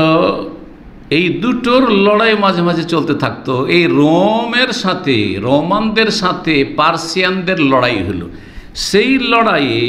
এই দুটোর লড়াই মাঝে মাঝে চলতে থাকতো। এই রোমের সাথে, রোমানদের সাথে পার্সিয়ানদের লড়াই হলো। সেই লড়াইয়ে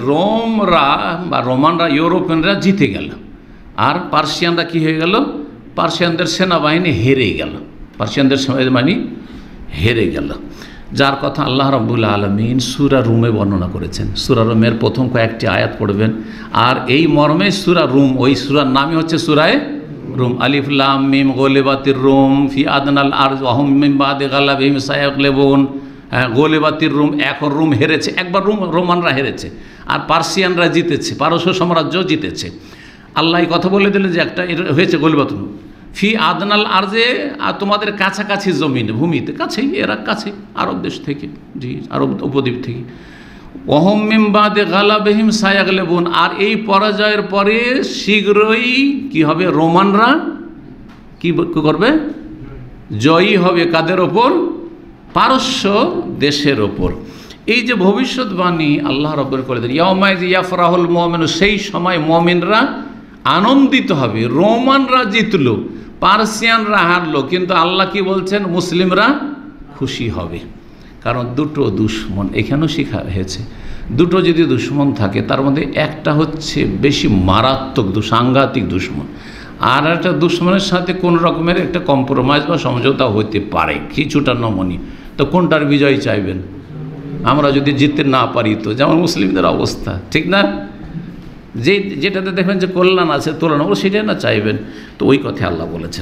রোমরা বা রোমানরা, ইউরোপিয়ানরা জিতে গেল, আর পার্সিয়ানরা কি হয়ে গেল? পার্সিয়ানদের সেনাবাহিনী হেরে গেল, পার্সিয়ানদের সেনাবাহিনী হেরে গেল। যার কথা আল্লাহ রাব্বুল আলামিন সূরা রুমে বর্ণনা করেছেন। সূরা রুমের প্রথম কয়েকটি আয়াত পড়বেন, আর এই মর্মে সূরা রুম, ওই সূরার নামই হচ্ছে সূরায়ে রুম। আলিফ লাম মিম গলিবাতির রুম ফি আদনাল আরজ ওয়া হুম মিন বাদি গালাবিহিম সায়াগলিবুন। হ্যাঁ, গলিবাতির রুম, এখন রুম হেরেছে, একবার রুম রোমানরা হেরেছে, আর পার্সিয়ানরা জিতেছে, পারস্য সাম্রাজ্য জিতেছে। আল্লাহ কথা বলে দিলেন যে একটা হয়েছে গলিবাত রুম ফি আদনাল আরজে, আর তোমাদের কাছাকাছি জমিনে, ভূমিতে কাছেই, এরা কাছে আরব দেশ থেকে, জি আরব উপদ্বীপ থেকে। ওহম মিন বাদি গালাবিহিম সায়াগলিবুন, আর এই পরাজয়ের পরে শীঘ্রই কি হবে? রোমানরা কি করবে? জয়ী হবে। কাদের ওপর? পারস্য দেশের ওপর। এই যে ভবিষ্যৎবাণী আল্লাহ রাব্বুল করে দেন, ইয়াউমাইয ইয়াফরাহুল মুমিনু, সেই সময় মুমিনরা আনন্দিত হবে। রোমানরা জিতলো, পার্সিয়ানরা হারলো, কিন্তু আল্লাহ কি বলছেন? মুসলিমরা খুশি হবে। কারণ দুটো দুশ্মন, এখানেও শেখা হয়েছে, দুটো যদি দুশ্মন থাকে তার মধ্যে একটা হচ্ছে বেশি মারাত্মক সাংঘাতিক দুশ্মন, আর একটা দুশ্মনের সাথে কোন রকমের একটা কম্প্রোমাইজ বা সমঝোতা হতে পারে, কিছুটা নমনীয়। তো কোনটার বিজয় চাইবেন? আমরা যদি জিততে না পারি তো, যেমন মুসলিমদের অবস্থা, ঠিক না? যে যেটাতে দেখবেন যে কল্যাণ আছে, তুলনা ও সেটাই না চাইবেন। তো ওই কথা আল্লাহ বলেছেন।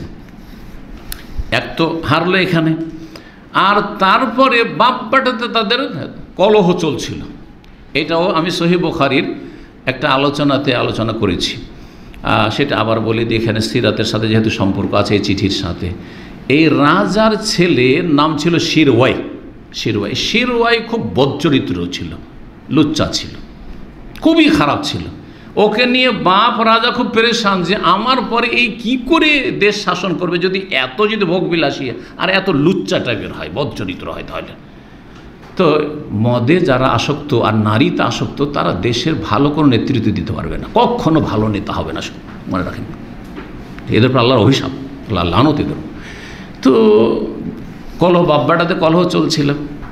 এক তো হারলো এখানে, আর তারপরে বাপ্পাটাতে তাদের কলহ চলছিল। এটাও আমি সহিহ বুখারীর একটা আলোচনাতে আলোচনা করেছি, সেটা আবার বলি দিই এখানে, সিরাতের সাথে যেহেতু সম্পর্ক আছে এই চিঠির সাথে। এই রাজার ছেলের নাম ছিল শিরওয়াই। শিরওয়াই শিরওয়াই খুব বদচরিত্র ছিল, লুচ্চা ছিল, খুবই খারাপ ছিল। ওকে নিয়ে বাপ রাজা খুব পেরেশান যে আমার পরে এই কি করে দেশ শাসন করবে, যদি এত যদি ভোগবিলাসী আর এত লুচ্চা টাইপের হয়, বদচরিত্র হয়, তাহলে তো মদে যারা আসক্ত আর নারীতে আসক্ত তারা দেশের ভালো কোনো নেতৃত্ব দিতে পারবে না, কখনো ভালো নেতা হবে না, মনে রাখেন। এদের পর আল্লাহর অভিশাপ, আল্লাহ লানত এদের। তো কলহ, বাব্বাটাতে কলহ চলছিল।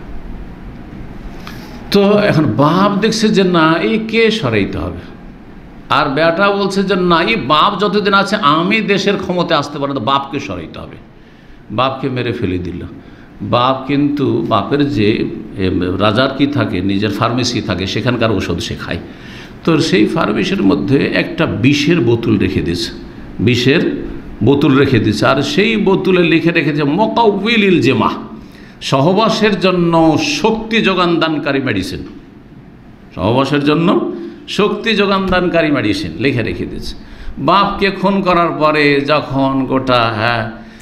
তো এখন বাপ দেখছে যে না, একে সরাইতে হবে, আর বেটা বলছে যে না, এই বাপ যতদিন আছে আমি দেশের ক্ষমতায় আসতে পারি, তো বাপকে সরাইতে হবে। বাপকে মেরে ফেলে দিল। বাপ কিন্তু বাপের যে রাজার কি থাকে, নিজের ফার্মেসি থাকে, সেখানকার ওষুধ সে খায়। তো সেই ফার্মেসির মধ্যে একটা বিষের বোতল রেখে দিয়েছে, বিষের বোতল রেখে দিয়েছে, আর সেই বোতলে লিখে রেখেছে মোকাউইলিল জেমা, সহবাসের জন্য শক্তি যোগান দানকারী মেডিসিন, সহবাসের জন্য শক্তি যোগান দানকারী মেডিসিন লিখে রেখে দিয়েছে। বাপকে খুন করার পরে যখন গোটা হ্যাঁ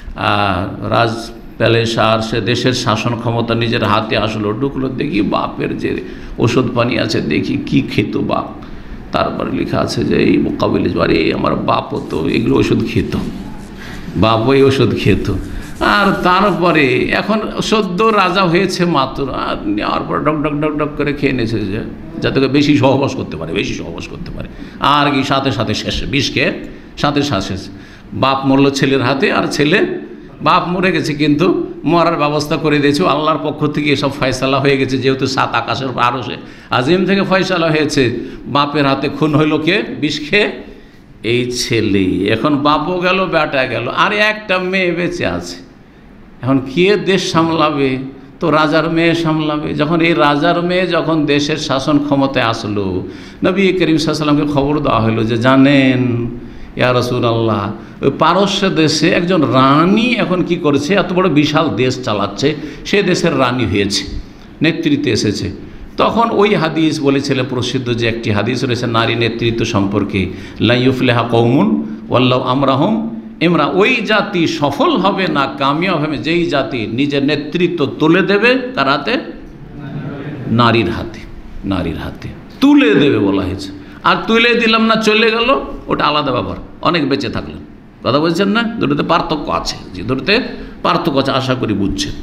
রাজ প্যালেস আর সে দেশের শাসন ক্ষমতা নিজের হাতে আসলো, ঢুকলো, দেখি বাপের যে ওষুধ পানি আছে, দেখি কি খেত বাপ। তারপরে লেখা আছে যে এই মোকাবিলে, আরে আমার বাপও তো এগুলো ওষুধ খেত, বাপও এই ওষুধ খেত। আর তারপরে এখন সদ্য রাজা হয়েছে মাত্র, আর নেওয়ার পর ডক ডক ডক ডক করে খেয়ে নিয়েছে, যে যাতে বেশি সহবাস করতে পারে, বেশি সহবাস করতে পারে। আর কি সাথে সাথে শেষ, বিষ খেয়ে সাথে সাথে শেষ। বাপ মরল ছেলের হাতে, আর ছেলে, বাপ মরে গেছে কিন্তু মরার ব্যবস্থা করে দিয়েছে আল্লাহর পক্ষ থেকে, এসব ফয়সালা হয়ে গেছে, যেহেতু সাত আকাশের আরশে আজিম থেকে ফয়সালা হয়েছে। বাপের হাতে খুন হইল কে? বিষ খেয়ে এই ছেলে। এখন বাপও গেল, বেটা গেল, আর একটা মেয়ে বেঁচে আছে। এখন কে দেশ সামলাবে? তো রাজার মেয়ে সামলাবে। যখন এই রাজার মেয়ে যখন দেশের শাসন ক্ষমতায় আসলো, নবী করিম সাল্লাল্লাহু আলাইহি ওয়াসাল্লামকে খবর দেওয়া হলো যে জানেন ইয়া রাসূলুল্লাহ, ওই পারস্য দেশে একজন রানী এখন কি করেছে, এত বড় বিশাল দেশ চালাচ্ছে, সে দেশের রানী হয়েছে, নেতৃত্বে এসেছে। তখন ওই হাদিস বলেছিলেন, প্রসিদ্ধ যে একটি হাদিস রয়েছে নারী নেতৃত্ব সম্পর্কে, লা ইউফলিহা কওমুন ওয়াল্লাহু আমরাহুম ইমরা, ওই জাতি সফল হবে না, কামিয়াব হবে যেই জাতি নিজের নেতৃত্ব তুলে দেবে কার হাতে? নারীর হাতে। নারীর হাতে তুলে দেবে বলা হয়েছে। আর তুলে দিলাম না চলে গেল, ওটা আলাদা ব্যাপার, অনেক বেঁচে থাকলেন। কথা বলছেন না? দুটোতে পার্থক্য আছে, যে দুটোতে পার্থক্য আছে, আশা করি বুঝছেন।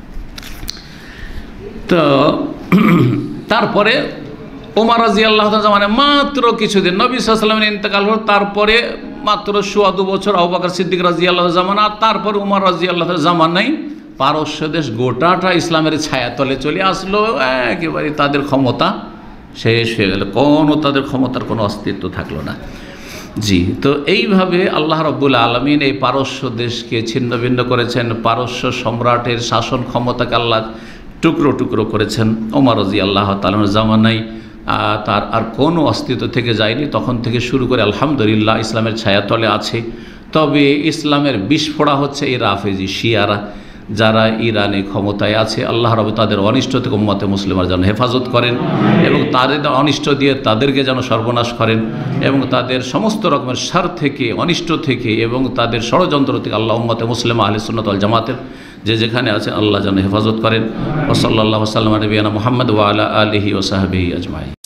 তো তারপরে ওমর রাদিয়াল্লাহু তাআলা মানে মাত্র কিছুদিন নবী সাল্লাল্লাহু আলাইহি ওয়াসাল্লামের ইন্তেকাল হল, তারপরে মাত্র সোয়া দু বছর আবু বকর সিদ্দিক রাদিয়াল্লাহু জামানা, আর তারপরে ওমর রাদিয়াল্লাহু জামানায় পারস্য দেশ গোটাটা ইসলামের ছায়াতলে চলে আসলো। একেবারে তাদের ক্ষমতা শেষ হয়ে গেল, কোনো তাদের ক্ষমতার কোনো অস্তিত্ব থাকলো না। জি, তো এইভাবে আল্লাহ রাব্বুল আলামিন এই পারস্য দেশকে ছিন্ন ভিন্ন করেছেন, পারস্য সম্রাটের শাসন ক্ষমতাকে আল্লাহ টুকরো টুকরো করেছেন। ওমর রাদিয়াল্লাহু তাআলার জামানায় তার আর কোনো অস্তিত্ব থেকে যায়নি, তখন থেকে শুরু করে আলহামদুলিল্লাহ ইসলামের ছায়াতলে আছে। তবে ইসলামের বিস্ফোড়া হচ্ছে এই রাফেজি শিয়ারা, যারা ইরানে ক্ষমতায় আছে। আল্লাহ রাব্বুল তাদের অনিষ্ট থেকে উম্মতে মুসলিমার যেন হেফাজত করেন এবং তাদের অনিষ্ট দিয়ে তাদেরকে যেন সর্বনাশ করেন এবং তাদের সমস্ত রকমের সার থেকে, অনিষ্ট থেকে এবং তাদের ষড়যন্ত্র থেকে আল্লাহ উম্মতে মুসলিমা আহলে সুন্নাত ওয়াল জামাতের যে যেখানে আছেন আল্লাহ যেন হেফাজত করেন। ওয়া সাল্লাল্লাহু আলা নবিয়িনা মুহাম্মদ ওয়া আলা আলিহি ওয়া সাহবিহি আজমাইন।